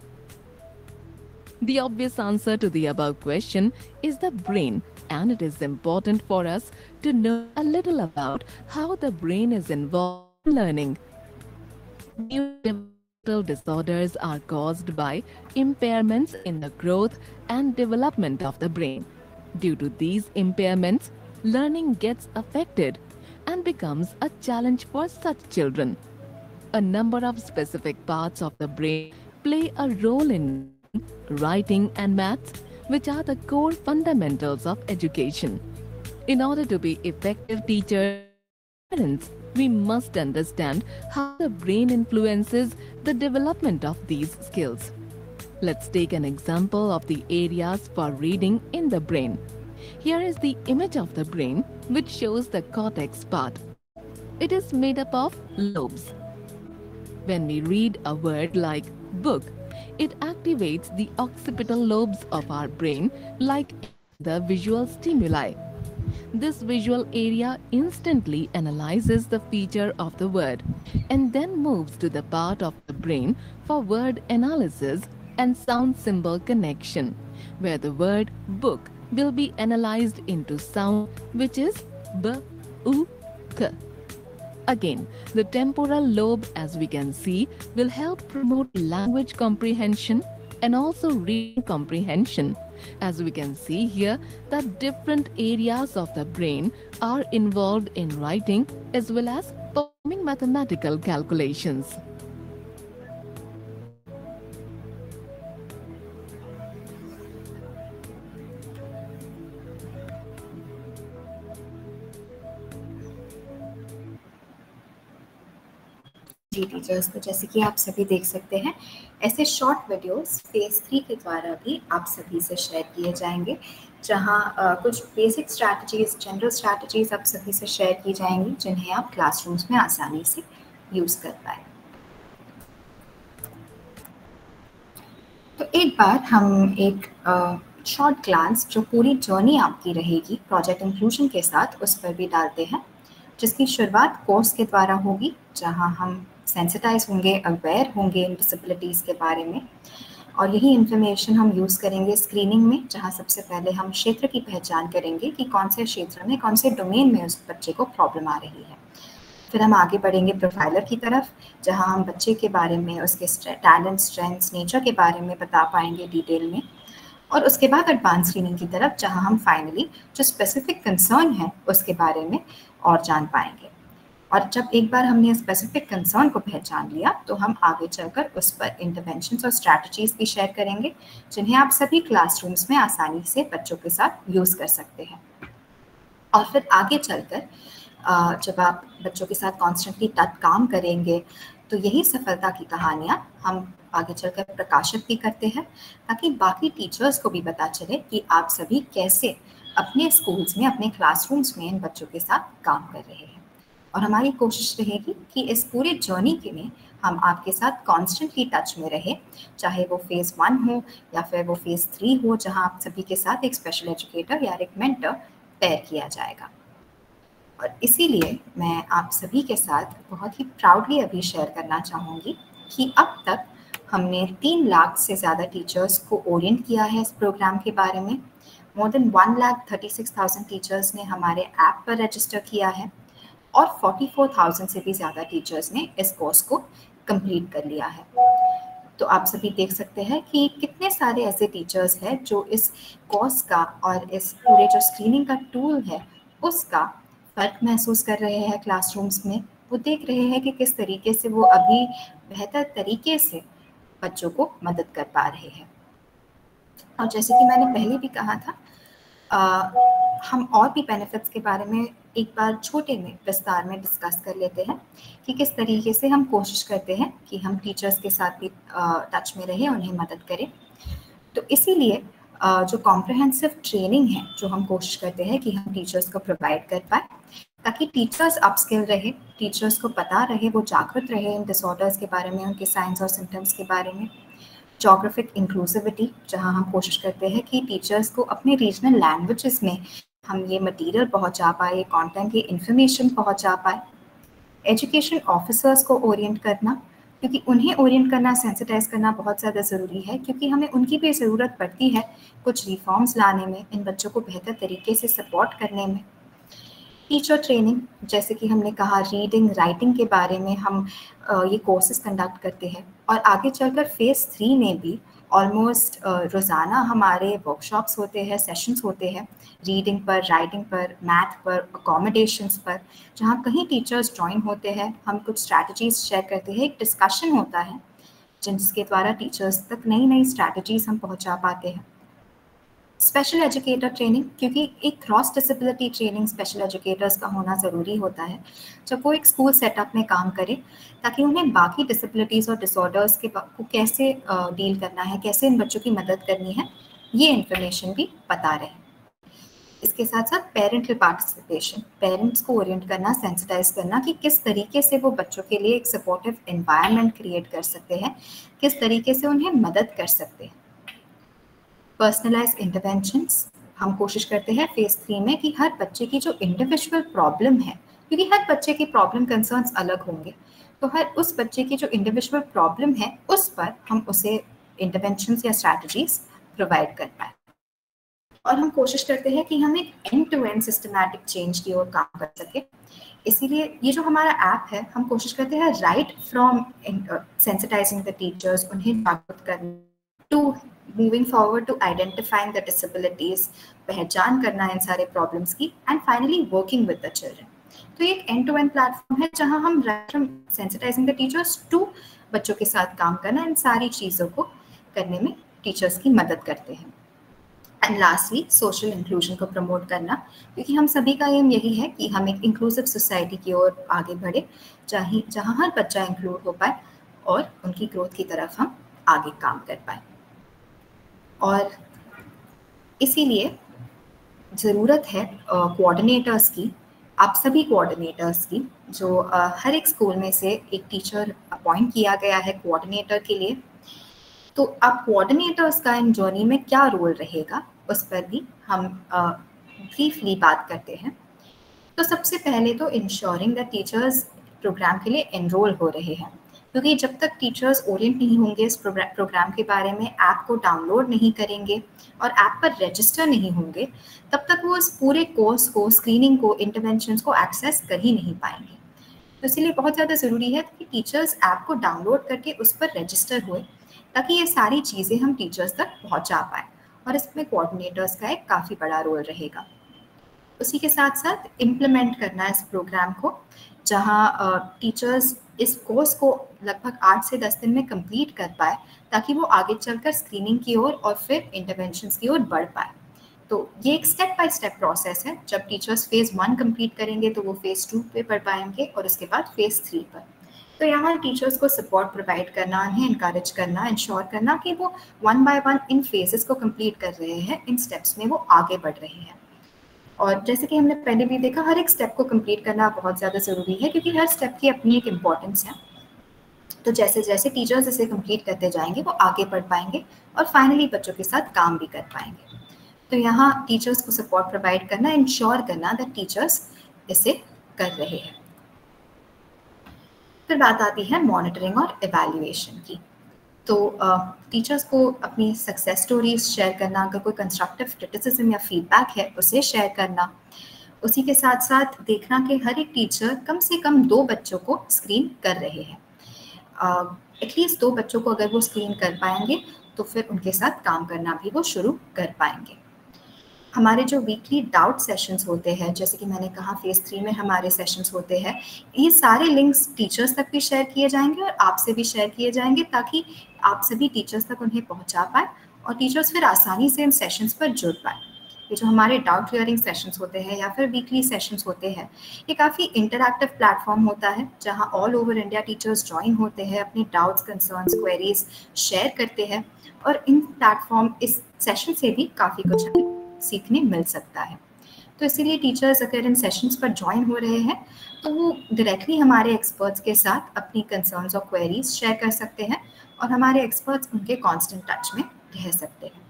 The obvious answer to the above question is the brain, and it is important for us to know a little about how the brain is involved in learning. Neuro-Developmental disorders are caused by impairments in the growth and development of the brain. Due to these impairments, learning gets affected and becomes a challenge for such children. A number of specific parts of the brain play a role in writing and maths, which are the core fundamentals of education. In order to be effective teachers and parents, we must understand how the brain influences the development of these skills. Let's take an example of the areas for reading in the brain. Here is the image of the brain, which shows the cortex part. It is made up of lobes. When we read a word like book, it activates the occipital lobes of our brain like the visual stimuli. This visual area instantly analyzes the feature of the word and then moves to the part of the brain for word analysis and sound symbol connection, where the word book will be analyzed into sound, which is b, u, k. Again, the temporal lobe, as we can see, will help promote language comprehension and also reading comprehension. As we can see here, that different areas of the brain are involved in writing as well as performing mathematical calculations. जी teachers, तो जैसे कि आप सभी देख सकते हैं, ऐसे शॉर्ट वीडियोस फेज 3 के द्वारा भी आप सभी से शेयर किए जाएंगे, जहां कुछ बेसिक स्ट्रैटेजीज, जनरल स्ट्रैटेजीज आप सभी से शेयर की जाएंगी, जिन्हें आप क्लासरूम्स में आसानी से यूज़ कर पाए। तो एक बार हम एक शॉर्ट ग्लांस जो पूरी जर्नी आपकी रहेगी प्रोजेक्ट इंक्लूजन के साथ, उस पर भी डालते हैं, जिसकी शुरुआत कोर्स के द्वारा होगी, जहां हम सेंसिटाइज होंगे, अवेयर होंगे इन डिसेबिलिटीज़ के बारे में, और यही इन्फॉर्मेशन हम यूज़ करेंगे स्क्रीनिंग में, जहां सबसे पहले हम क्षेत्र की पहचान करेंगे कि कौन से क्षेत्र में, कौन से डोमेन में उस बच्चे को प्रॉब्लम आ रही है। फिर हम आगे बढ़ेंगे प्रोफाइलर की तरफ, जहां हम बच्चे के बारे में, उसके टैलेंट, स्ट्रेंथ्स, नेचर के बारे में बता पाएंगे डिटेल में, और उसके बाद एडवांस स्क्रीनिंग की तरफ, जहां हम फाइनली जो स्पेसिफिक कंसर्न है उसके बारे में और जान पाएंगे। और जब एक बार हमने स्पेसिफिक कंसर्न को पहचान लिया, तो हम आगे चलकर उस पर इंटरवेंशंस और स्ट्रैटेजीज भी शेयर करेंगे, जिन्हें आप सभी क्लासरूम्स में आसानी से बच्चों के साथ यूज़ कर सकते हैं। और फिर आगे चलकर जब आप बच्चों के साथ कॉन्स्टेंटली काम करेंगे, तो यही सफलता की कहानियाँ हम आगे चलकर प्रकाशित भी करते हैं, ताकि बाकी टीचर्स को भी पता चले कि आप सभी कैसे अपने स्कूल्स में, अपने क्लासरूम्स में इन बच्चों के साथ काम कर रहे हैं। और हमारी कोशिश रहेगी कि इस पूरे जर्नी के लिए हम आपके साथ कॉन्स्टेंटली टच में रहे, चाहे वो फेज़ 1 हो या फिर वो फेज़ 3 हो, जहां आप सभी के साथ एक स्पेशल एजुकेटर या एक मेंटर पेयर किया जाएगा। और इसीलिए मैं आप सभी के साथ बहुत ही प्राउडली अभी शेयर करना चाहूँगी कि अब तक हमने 3 लाख से ज़्यादा टीचर्स को ओरिएंट किया है इस प्रोग्राम के बारे में। मोर देन 1,36,000 टीचर्स ने हमारे ऐप पर रजिस्टर किया है और 44,000 से भी ज़्यादा टीचर्स ने इस कोर्स को कंप्लीट कर लिया है। तो आप सभी देख सकते हैं कि कितने सारे ऐसे टीचर्स हैं जो इस कोर्स का और इस पूरे जो स्क्रीनिंग का टूल है उसका फ़र्क महसूस कर रहे हैं क्लासरूम्स में। वो देख रहे हैं कि किस तरीके से वो अभी बेहतर तरीके से बच्चों को मदद कर पा रहे हैं। और जैसे कि मैंने पहले भी कहा था, हम और भी बेनिफिट्स के बारे में एक बार छोटे में विस्तार में डिस्कस कर लेते हैं कि किस तरीके से हम कोशिश करते हैं कि हम टीचर्स के साथ भी टच में रहें, उन्हें मदद करें। तो इसीलिए जो कॉम्प्रहेंसिव ट्रेनिंग है जो हम कोशिश करते हैं कि हम टीचर्स को प्रोवाइड कर पाए, ताकि टीचर्स अपस्किल रहे, टीचर्स को पता रहे, वो जागरूक रहे इन डिसऑर्डर्स के बारे में, उनके साइंस और सिम्टम्स के बारे में। जोग्राफिक इंक्लूसिविटी, जहां हम कोशिश करते हैं कि टीचर्स को अपने रीजनल लैंग्वेजेस में हम ये मटेरियल पहुंचा पाए, कंटेंट, ये इन्फॉर्मेशन पहुंचा पाए। एजुकेशन ऑफिसर्स को ओरिएंट करना, क्योंकि उन्हें ओरिएंट करना, सेंसिटाइज करना बहुत ज़्यादा ज़रूरी है, क्योंकि हमें उनकी भी ज़रूरत पड़ती है कुछ रिफॉर्म्स लाने में, इन बच्चों को बेहतर तरीके से सपोर्ट करने में। टीचर ट्रेनिंग, जैसे कि हमने कहा रीडिंग राइटिंग के बारे में हम ये कोर्सेज कंडक्ट करते हैं, और आगे चलकर फेज़ 3 में भी ऑलमोस्ट रोज़ाना हमारे वर्कशॉप्स होते हैं, सेशंस होते हैं रीडिंग पर, राइटिंग पर, मैथ पर, अकोमोडेशंस पर, जहाँ कहीं टीचर्स ज्वाइन होते हैं, हम कुछ स्ट्रैटेजीज शेयर करते हैं, एक डिस्कशन होता है जिसके द्वारा टीचर्स तक नई नई स्ट्रैटेजीज हम पहुँचा पाते हैं। स्पेशल एजुकेटर ट्रेनिंग, क्योंकि एक cross disability training special educators का होना ज़रूरी होता है जब वो एक स्कूल सेटअप में काम करें, ताकि उन्हें बाकी डिसेबिलिटीज़ और डिसऑर्डर्स के को कैसे डील करना है, कैसे इन बच्चों की मदद करनी है, ये इन्फॉर्मेशन भी पता रहे। इसके साथ साथ पेरेंटल पार्टिसिपेशन, पेरेंट्स को ओरिएंट करना, सेंसिटाइज करना कि किस तरीके से वो बच्चों के लिए एक सपोर्टिव एनवायरनमेंट क्रिएट कर सकते हैं, किस तरीके से उन्हें मदद कर सकते हैं। पर्सनलाइज इंटरवेंशंस, हम कोशिश करते हैं फेज़ 3 में कि हर बच्चे की जो इंडिविजुअल प्रॉब्लम है, क्योंकि हर बच्चे की प्रॉब्लम कंसर्न्स अलग होंगे, तो हर उस बच्चे की जो इंडिविजुअल प्रॉब्लम है उस पर हम उसे इंटरवेंशंस या स्ट्रैटेजीज प्रोवाइड कर पाए। और हम कोशिश करते हैं कि हम एक end to end systematic change की ओर काम कर सके। इसीलिए ये जो हमारा ऐप है, हम कोशिश करते हैं right from sensitizing the teachers, उन्हें जागरूक करना, to moving forward to identifying the disabilities, पहचान करना इन सारे प्रॉब्लम्स की, and finally working with the children. तो ये एक एंड टू एंड प्लेटफॉर्म है जहां हम right from sensitizing the teachers to बच्चों के साथ काम करना, इन सारी चीज़ों को करने में टीचर्स की मदद करते हैं। एंड लास्टली सोशल इंक्लूजन को प्रमोट करना, क्योंकि हम सभी का एम यही है कि हम एक इंक्लूसिव सोसाइटी की ओर आगे बढ़े, चाहे जहां हर बच्चा इंक्लूड हो पाए और उनकी ग्रोथ की तरफ हम आगे काम कर पाए। और इसीलिए ज़रूरत है कोऑर्डिनेटर्स की, आप सभी कोऑर्डिनेटर्स की, जो हर एक स्कूल में से एक टीचर अपॉइंट किया गया है कोऑर्डिनेटर के लिए। तो अब कोऑर्डिनेटर्स का इन जर्नी में क्या रोल रहेगा, उस पर भी हम ब्रीफली बात करते हैं। तो सबसे पहले तो इंश्योरिंग द टीचर्स प्रोग्राम के लिए एनरोल हो रहे हैं, क्योंकि जब तक टीचर्स ओरिएंट नहीं होंगे इस प्रोग्राम के बारे में, ऐप को डाउनलोड नहीं करेंगे और ऐप पर रजिस्टर नहीं होंगे, तब तक वो इस पूरे कोर्स को, स्क्रीनिंग को, इंटरवेंशंस को एक्सेस कर ही नहीं पाएंगे। तो इसलिए बहुत ज़्यादा ज़रूरी है कि टीचर्स ऐप को डाउनलोड करके उस पर रजिस्टर हुए, ताकि ये सारी चीज़ें हम टीचर्स तक पहुंचा पाए, और इसमें कोऑर्डिनेटर्स का एक काफ़ी बड़ा रोल रहेगा। उसी के साथ साथ इम्प्लीमेंट करना इस प्रोग्राम को, जहां टीचर्स इस कोर्स को लगभग 8 से 10 दिन में कंप्लीट कर पाए, ताकि वो आगे चलकर स्क्रीनिंग की ओर और फिर इंटरवेंशंस की ओर बढ़ पाए। तो ये एक स्टेप बाय स्टेप प्रोसेस है। जब टीचर्स फेज़ 1 कंप्लीट करेंगे तो वो फेज़ 2 पे बढ़ पाएंगे, और उसके बाद फेज़ 3 पर। तो यहाँ टीचर्स को सपोर्ट प्रोवाइड करना, उन्हें इनकरेज करना, इंश्योर करना कि वो 1 बाय 1 इन फेजेस को कंप्लीट कर रहे हैं, इन स्टेप्स में वो आगे बढ़ रहे हैं। और जैसे कि हमने पहले भी देखा, हर एक स्टेप को कंप्लीट करना बहुत ज़्यादा ज़रूरी है, क्योंकि हर स्टेप की अपनी एक इम्पॉर्टेंस है। तो जैसे जैसे टीचर्स इसे कंप्लीट करते जाएंगे वो आगे बढ़ पाएंगे और फाइनली बच्चों के साथ काम भी कर पाएंगे। तो यहाँ टीचर्स को सपोर्ट प्रोवाइड करना, इंश्योर करना दैट टीचर्स इसे कर रहे हैं। फिर बात आती है मॉनिटरिंग और एवैल्यूएशन की। तो टीचर्स को अपनी सक्सेस स्टोरीज शेयर करना, अगर कोई कंस्ट्रक्टिव क्रिटिसिज्म या फीडबैक है उसे शेयर करना, उसी के साथ साथ देखना कि हर एक टीचर कम से कम 2 बच्चों को स्क्रीन कर रहे हैं। एटलीस्ट 2 बच्चों को अगर वो स्क्रीन कर पाएंगे तो फिर उनके साथ काम करना भी वो शुरू कर पाएंगे। हमारे जो वीकली डाउट सेशंस होते हैं, जैसे कि मैंने कहा फेज़ 3 में हमारे सेशंस होते हैं, ये सारे लिंक्स टीचर्स तक भी शेयर किए जाएंगे और आपसे भी शेयर किए जाएंगे ताकि आप सभी टीचर्स तक उन्हें पहुंचा पाए और टीचर्स फिर आसानी से इन सेशंस पर जुड़ पाए। ये जो हमारे डाउट क्लियरिंग सेशंस होते हैं या फिर वीकली सेशंस होते हैं, ये काफ़ी इंटरैक्टिव प्लेटफॉर्म होता है जहाँ all over India teachers join होते हैं, अपने डाउट्स, कंसर्न्स, क्वेरीज शेयर करते हैं और इन प्लेटफॉर्म इस सेशन से भी काफ़ी कुछ सीखने मिल सकता है। तो इसीलिए टीचर्स अगर इन सेशंस पर ज्वाइन हो रहे हैं तो वो डायरेक्टली हमारे एक्सपर्ट्स के साथ अपनी कंसर्न्स और क्वेरीज शेयर कर सकते हैं और हमारे एक्सपर्ट्स उनके कांस्टेंट टच में रह सकते हैं।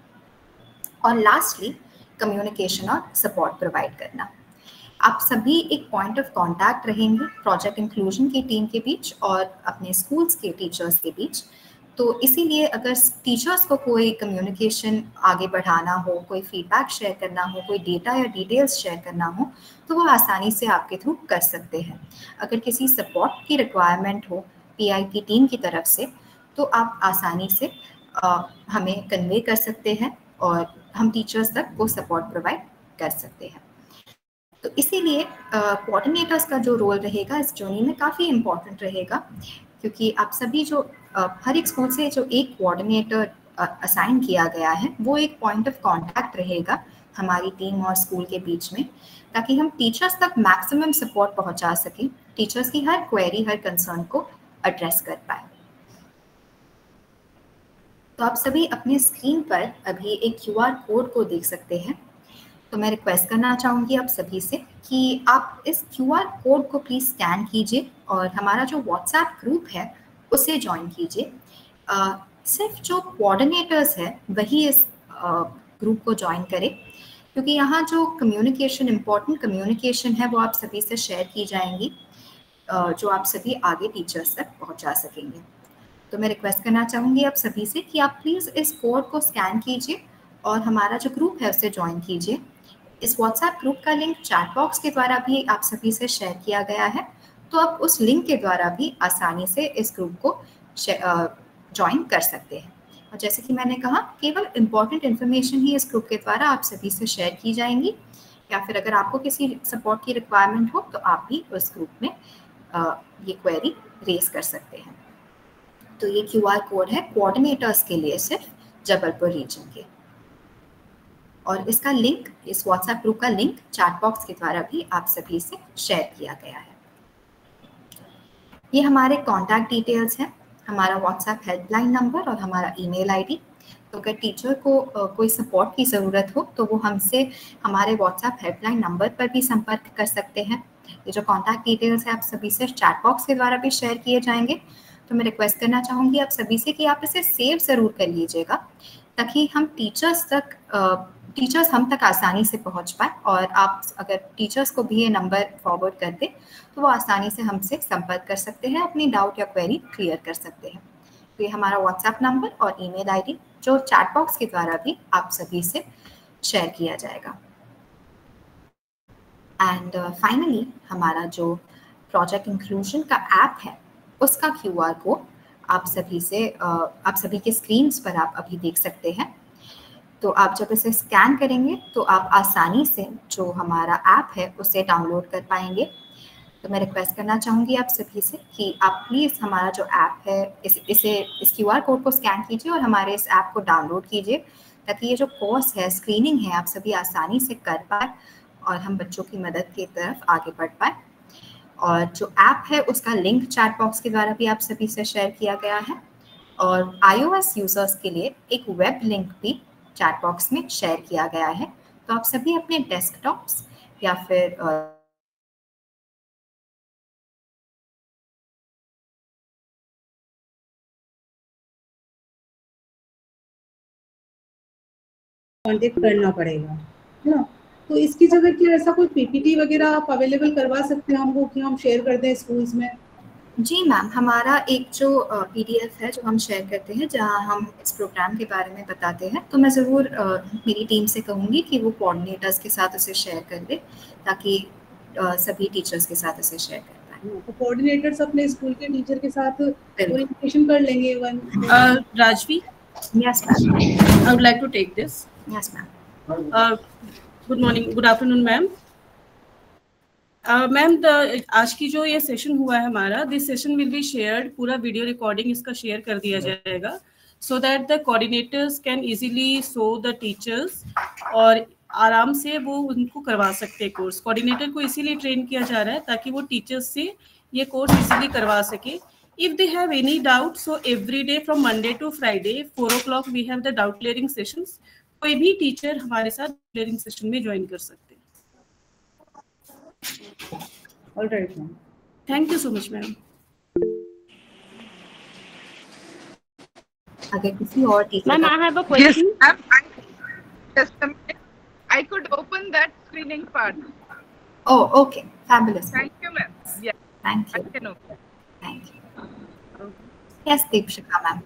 और लास्टली कम्युनिकेशन और सपोर्ट प्रोवाइड करना। आप सभी एक पॉइंट ऑफ कांटेक्ट रहेंगे प्रोजेक्ट इंक्लूजन की टीम के बीच और अपने स्कूल्स के टीचर्स के बीच। तो इसीलिए अगर टीचर्स को कोई कम्युनिकेशन आगे बढ़ाना हो, कोई फीडबैक शेयर करना हो, कोई डेटा या डिटेल्स शेयर करना हो तो वो आसानी से आपके थ्रू कर सकते हैं। अगर किसी सपोर्ट की रिक्वायरमेंट हो पीआई की टीम की तरफ से तो आप आसानी से हमें कन्वे कर सकते हैं और हम टीचर्स तक वो सपोर्ट प्रोवाइड कर सकते हैं। तो इसीलिए कोऑर्डिनेटर्स का जो रोल रहेगा इस जर्नी में काफ़ी इम्पोर्टेंट रहेगा, क्योंकि आप सभी जो हर एक स्कूल से जो एक कोऑर्डिनेटर असाइन किया गया है वो एक पॉइंट ऑफ कांटेक्ट रहेगा हमारी टीम और स्कूल के बीच में, ताकि हम टीचर्स तक मैक्सिमम सपोर्ट पहुंचा सकें, टीचर्स की हर क्वेरी, हर कंसर्न को एड्रेस कर पाए। तो आप सभी अपने स्क्रीन पर अभी एक QR कोड को देख सकते हैं। तो मैं रिक्वेस्ट करना चाहूँगी आप सभी से कि आप इस QR कोड को प्लीज़ स्कैन कीजिए और हमारा जो व्हाट्सएप ग्रुप है उसे ज्वाइन कीजिए। सिर्फ जो कोऑर्डिनेटर्स है वही इस ग्रुप को ज्वाइन करें, क्योंकि यहाँ जो कम्युनिकेशन, इम्पॉर्टेंट कम्युनिकेशन है वो आप सभी से शेयर की जाएंगी, जो आप सभी आगे टीचर्स तक पहुँचा सकेंगे। तो मैं रिक्वेस्ट करना चाहूँगी आप सभी से कि आप प्लीज़ इस कोड को स्कैन कीजिए और हमारा जो ग्रुप है उसे ज्वाइन कीजिए। इस व्हाट्सएप ग्रुप का लिंक चैट बॉक्स के द्वारा भी आप सभी से शेयर किया गया है, तो आप उस लिंक के द्वारा भी आसानी से इस ग्रुप को ज्वाइन कर सकते हैं। और जैसे कि मैंने कहा, केवल इम्पॉर्टेंट इन्फॉर्मेशन ही इस ग्रुप के द्वारा आप सभी से शेयर की जाएंगी, या फिर अगर आपको किसी सपोर्ट की रिक्वायरमेंट हो तो आप भी उस ग्रुप में ये क्वेरी रेज कर सकते हैं। तो ये QR कोड है कोऑर्डिनेटर्स के लिए सिर्फ जबलपुर रीजन के, और इसका लिंक, इस व्हाट्सएप ग्रुप का लिंक चैट बॉक्स के द्वारा भी आप सभी से शेयर किया गया है। ये हमारे कॉन्टैक्ट डिटेल्स हैं, हमारा व्हाट्सएप हेल्पलाइन नंबर और हमारा ईमेल आईडी। तो अगर टीचर को कोई सपोर्ट की ज़रूरत हो तो वो हमसे हमारे व्हाट्सएप हेल्पलाइन नंबर पर भी संपर्क कर सकते हैं। ये जो कॉन्टैक्ट डिटेल्स है आप सभी से चैट बॉक्स के द्वारा भी शेयर किए जाएंगे। तो मैं रिक्वेस्ट करना चाहूँगी आप सभी से कि आप इसे सेव ज़रूर कर लीजिएगा, ताकि हम टीचर्स हम तक आसानी से पहुंच पाए, और आप अगर टीचर्स को भी ये नंबर फॉरवर्ड कर दें तो वो आसानी से हमसे संपर्क कर सकते हैं, अपनी डाउट या क्वेरी क्लियर कर सकते हैं। तो ये हमारा व्हाट्सएप नंबर और ईमेल आईडी जो चैट बॉक्स के द्वारा भी आप सभी से शेयर किया जाएगा। एंड फाइनली हमारा जो प्रोजेक्ट इंक्लूजन का ऐप है उसका QR कोड आप सभी के स्क्रीन्स पर आप अभी देख सकते हैं। तो आप जब इसे स्कैन करेंगे तो आप आसानी से जो हमारा ऐप है उसे डाउनलोड कर पाएंगे। तो मैं रिक्वेस्ट करना चाहूँगी आप सभी से कि आप प्लीज़ हमारा जो ऐप है इस QR कोड को स्कैन कीजिए और हमारे इस ऐप को डाउनलोड कीजिए, ताकि ये जो कोर्स है, स्क्रीनिंग है, आप सभी आसानी से कर पाए और हम बच्चों की मदद की तरफ आगे बढ़ पाए। और जो ऐप है उसका लिंक चैट बॉक्स के द्वारा भी आप सभी से शेयर किया गया है, और iOS यूजर्स के लिए एक वेब लिंक भी चैट बॉक्स में शेयर किया गया है। तो आप सभी अपने डेस्कटॉप्स या फिर कांटेक्ट करना पड़ेगा, है ना। तो इसकी जगह क्या ऐसा कोई पीपीटी वगैरह आप अवेलेबल करवा सकते हैं हमको कि हम शेयर कर दें स्कूल्स में? जी मैम, हमारा एक जो पीडीएफ है जो हम शेयर करते हैं जहां हम इस प्रोग्राम के बारे में बताते हैं, तो मैं ज़रूर मेरी टीम से कहूँगी कि वो कोऑर्डिनेटर्स के साथ उसे शेयर कर दे ताकि सभी टीचर्स के साथ उसे शेयर कर पाएँ। तो कोऑर्डिनेटर्स अपने स्कूल के टीचर के साथ ओरिएंटेशन कर लेंगे। Rajvi, yes ma'am. I would like to take this. Yes ma'am. Good morning, good afternoon, ma'am. Ma'am, आज की जो ये सेशन हुआ है हमारा, this session will be shared, पूरा वीडियो रिकॉर्डिंग इसका शेयर कर दिया जाएगा so that the coordinators can easily show the teachers और आराम से वो उनको करवा सकते हैं कोर्स। कोऑर्डिनेटर को इसीलिए ट्रेन किया जा रहा है ताकि वो टीचर्स से ये कोर्स इजीली करवा सके। If they have any doubt, so every day from Monday to Friday 4 o'clock we have the doubt clearing sessions. कोई भी टीचर हमारे साथ क्लियरिंग सेशन में ज्वाइन कर सकते हैं। All right, ma'am. Thank you so much, ma'am. अगर किसी और teacher Ma'am, I have a question. Yes, just a minute. I could open that screening part. Oh, okay. Fabulous. Thank you, ma'am. Yes, Thank I you. can open. Thank you. Yes, Deepshika ma'am.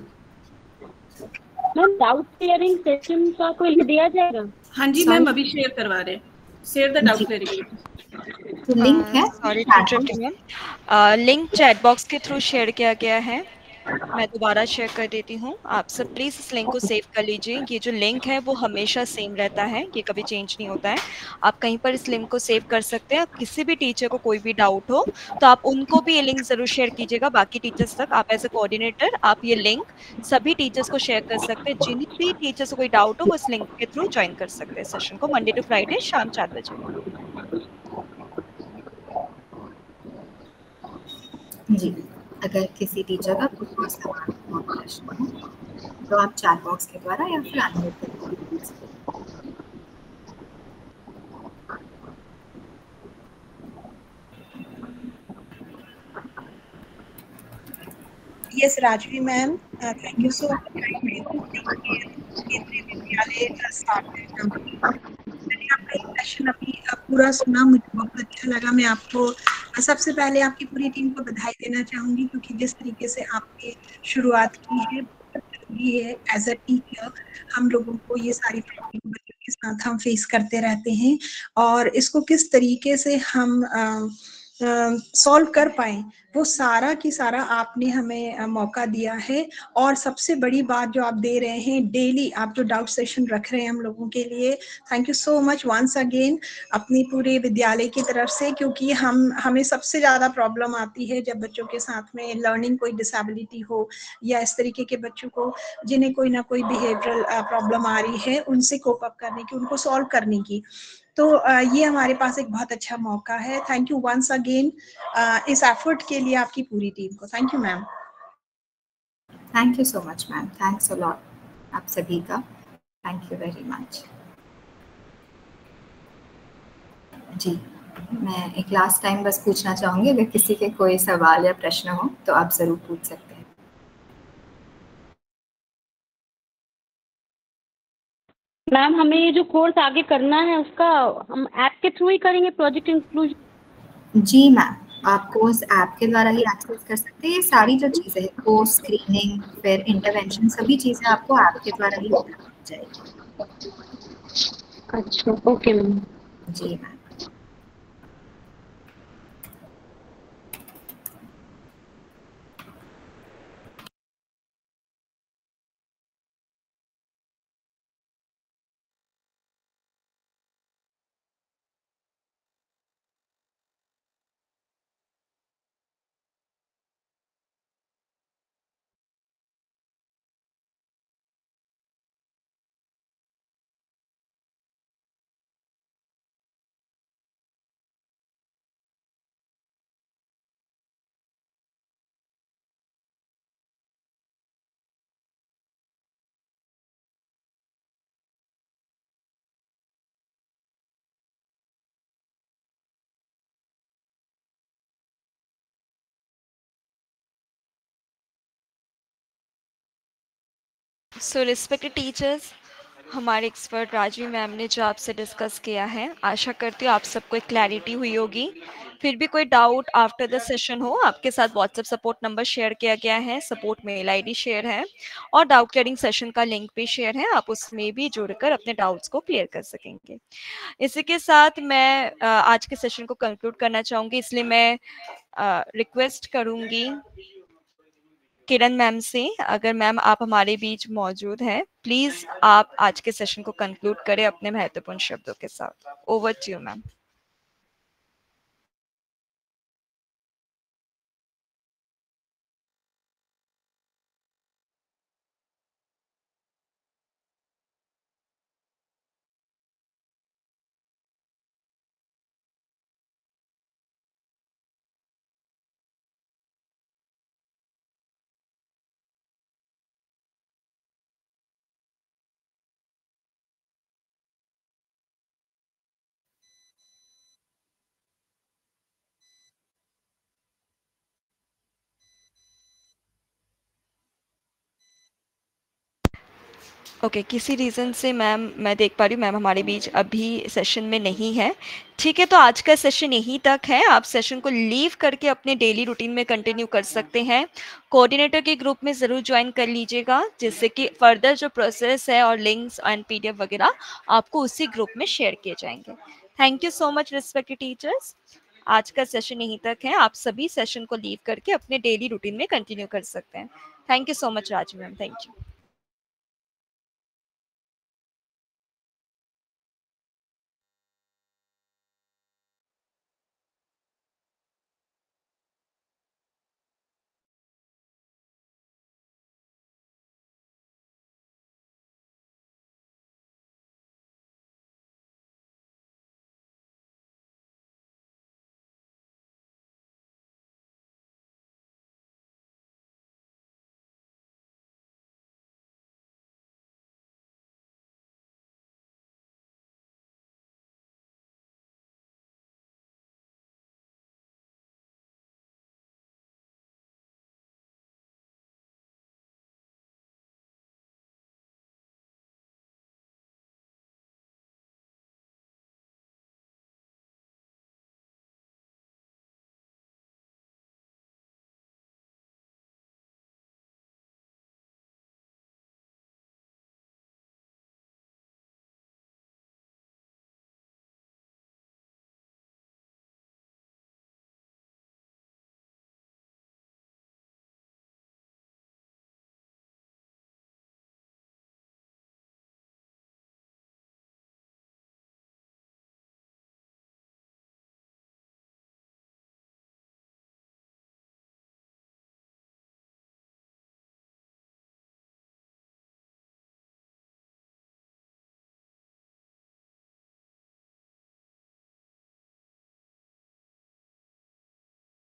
Ma'am, doubt clearing session का कोई link दिया जाएगा? हाँ जी ma'am, अभी share करवा रहे हैं। Share the doubt clearing. तो लिंक है, sorry to interrupt ma'am, link chat box के थ्रू शेयर किया गया है। मैं दोबारा शेयर कर देती हूँ। आप सब प्लीज़ इस लिंक को सेव कर लीजिए। ये जो लिंक है वो हमेशा सेम रहता है, ये कभी चेंज नहीं होता है। आप कहीं पर इस लिंक को सेव कर सकते हैं। आप किसी भी टीचर को कोई भी डाउट हो तो आप उनको भी ये लिंक ज़रूर शेयर कीजिएगा बाकी टीचर्स तक। आप एज ए कोऑर्डिनेटर आप ये लिंक सभी टीचर्स को शेयर कर सकते हैं। जिन्हें भी टीचर्स को कोई डाउट हो वो इस लिंक के थ्रू ज्वाइन कर सकते हैं सेशन को, मंडे टू फ्राइडे शाम 4 बजे। जी, अगर किसी टीचर का कुछ भी सवाल हो, प्रश्न हो, तो आप चैट बॉक्स के द्वारा या फिर अनम्यूट करके पूछ सकते हैं। Yes, Rajvi ma'am, thank you so much. केंद्रीय विद्यालय मैंने आपका सेशन अभी पूरा सुना, मुझे बहुत अच्छा लगा। मैं आपको सबसे पहले आपकी पूरी टीम को बधाई देना चाहूंगी क्योंकि जिस तरीके से आपने शुरुआत की है बहुत जरूरी है। एज अ टीचर हम लोगों को ये सारी प्रॉब्लम बच्चों के साथ हम फेस करते रहते हैं और इसको किस तरीके से हम सॉल्व कर पाए वो सारा की सारा आपने हमें मौका दिया है। और सबसे बड़ी बात जो आप दे रहे हैं, डेली आप जो डाउट सेशन रख रहे हैं हम लोगों के लिए, thank you so much once again अपनी पूरे विद्यालय की तरफ से। क्योंकि हमें सबसे ज़्यादा प्रॉब्लम आती है जब बच्चों के साथ में लर्निंग कोई डिसेबिलिटी हो या इस तरीके के बच्चों को जिन्हें कोई ना कोई बिहेवियरल प्रॉब्लम आ रही है, उनसे कोप अप करने की, उनको सॉल्व करने की। तो ये हमारे पास एक बहुत अच्छा मौका है। थैंक यू वंस अगेन इस एफर्ट के लिए आपकी पूरी टीम को। Thank you ma'am. Thank you so much ma'am, thanks a lot आप सभी का, थैंक यू वेरी मच। जी, मैं एक लास्ट टाइम बस पूछना चाहूँगी, अगर किसी के कोई सवाल या प्रश्न हो तो आप ज़रूर पूछ सकते हैं। मैम, हमें ये जो कोर्स आगे करना है उसका हम ऐप के थ्रू ही करेंगे, प्रोजेक्ट इंक्लूजन? जी मैम, आप कोर्स ऐप के द्वारा ही एक्सेस कर सकते हैं। ये सारी जो चीज़ें हैं, कोर्स, स्क्रीनिंग, फिर इंटरवेंशन, सभी चीज़ें आपको ऐप के द्वारा ही मिल जाएगी। अच्छा, ओके मैम। जी मैम। So respected teachers, हमारे एक्सपर्ट राजीव मैम ने जो आपसे डिस्कस किया है, आशा करती हूँ आप सबको एक क्लैरिटी हुई होगी। फिर भी कोई डाउट आफ्टर द सेशन हो, आपके साथ व्हाट्सएप सपोर्ट नंबर शेयर किया गया है, सपोर्ट मेल आईडी शेयर है और डाउट क्लियरिंग सेशन का लिंक भी शेयर है, आप उसमें भी जुड़कर अपने डाउट्स को क्लियर कर सकेंगे। इसी के साथ मैं आज के सेशन को कंक्लूड करना चाहूँगी, इसलिए मैं रिक्वेस्ट करूँगी किरण मैम से, अगर मैम आप हमारे बीच मौजूद हैं, प्लीज आप आज के सेशन को कंक्लूड करें अपने महत्वपूर्ण शब्दों के साथ। Over to you ma'am. Okay, किसी रीज़न से मैम, मैं देख पा रही हूँ मैम हमारे बीच अभी सेशन में नहीं है। ठीक है, तो आज का सेशन यहीं तक है। आप सेशन को लीव करके अपने डेली रूटीन में कंटिन्यू कर सकते हैं। कोऑर्डिनेटर के ग्रुप में ज़रूर ज्वाइन कर लीजिएगा, जिससे कि फर्दर जो प्रोसेस है और लिंक्स एंड पीडीएफ वगैरह आपको उसी ग्रुप में शेयर किए जाएंगे। Thank you so much respected teachers. आज का सेशन यहीं तक है। आप सभी सेशन को लीव करके अपने डेली रूटीन में कंटिन्यू कर सकते हैं। Thank you so much Raju ma'am, thank you.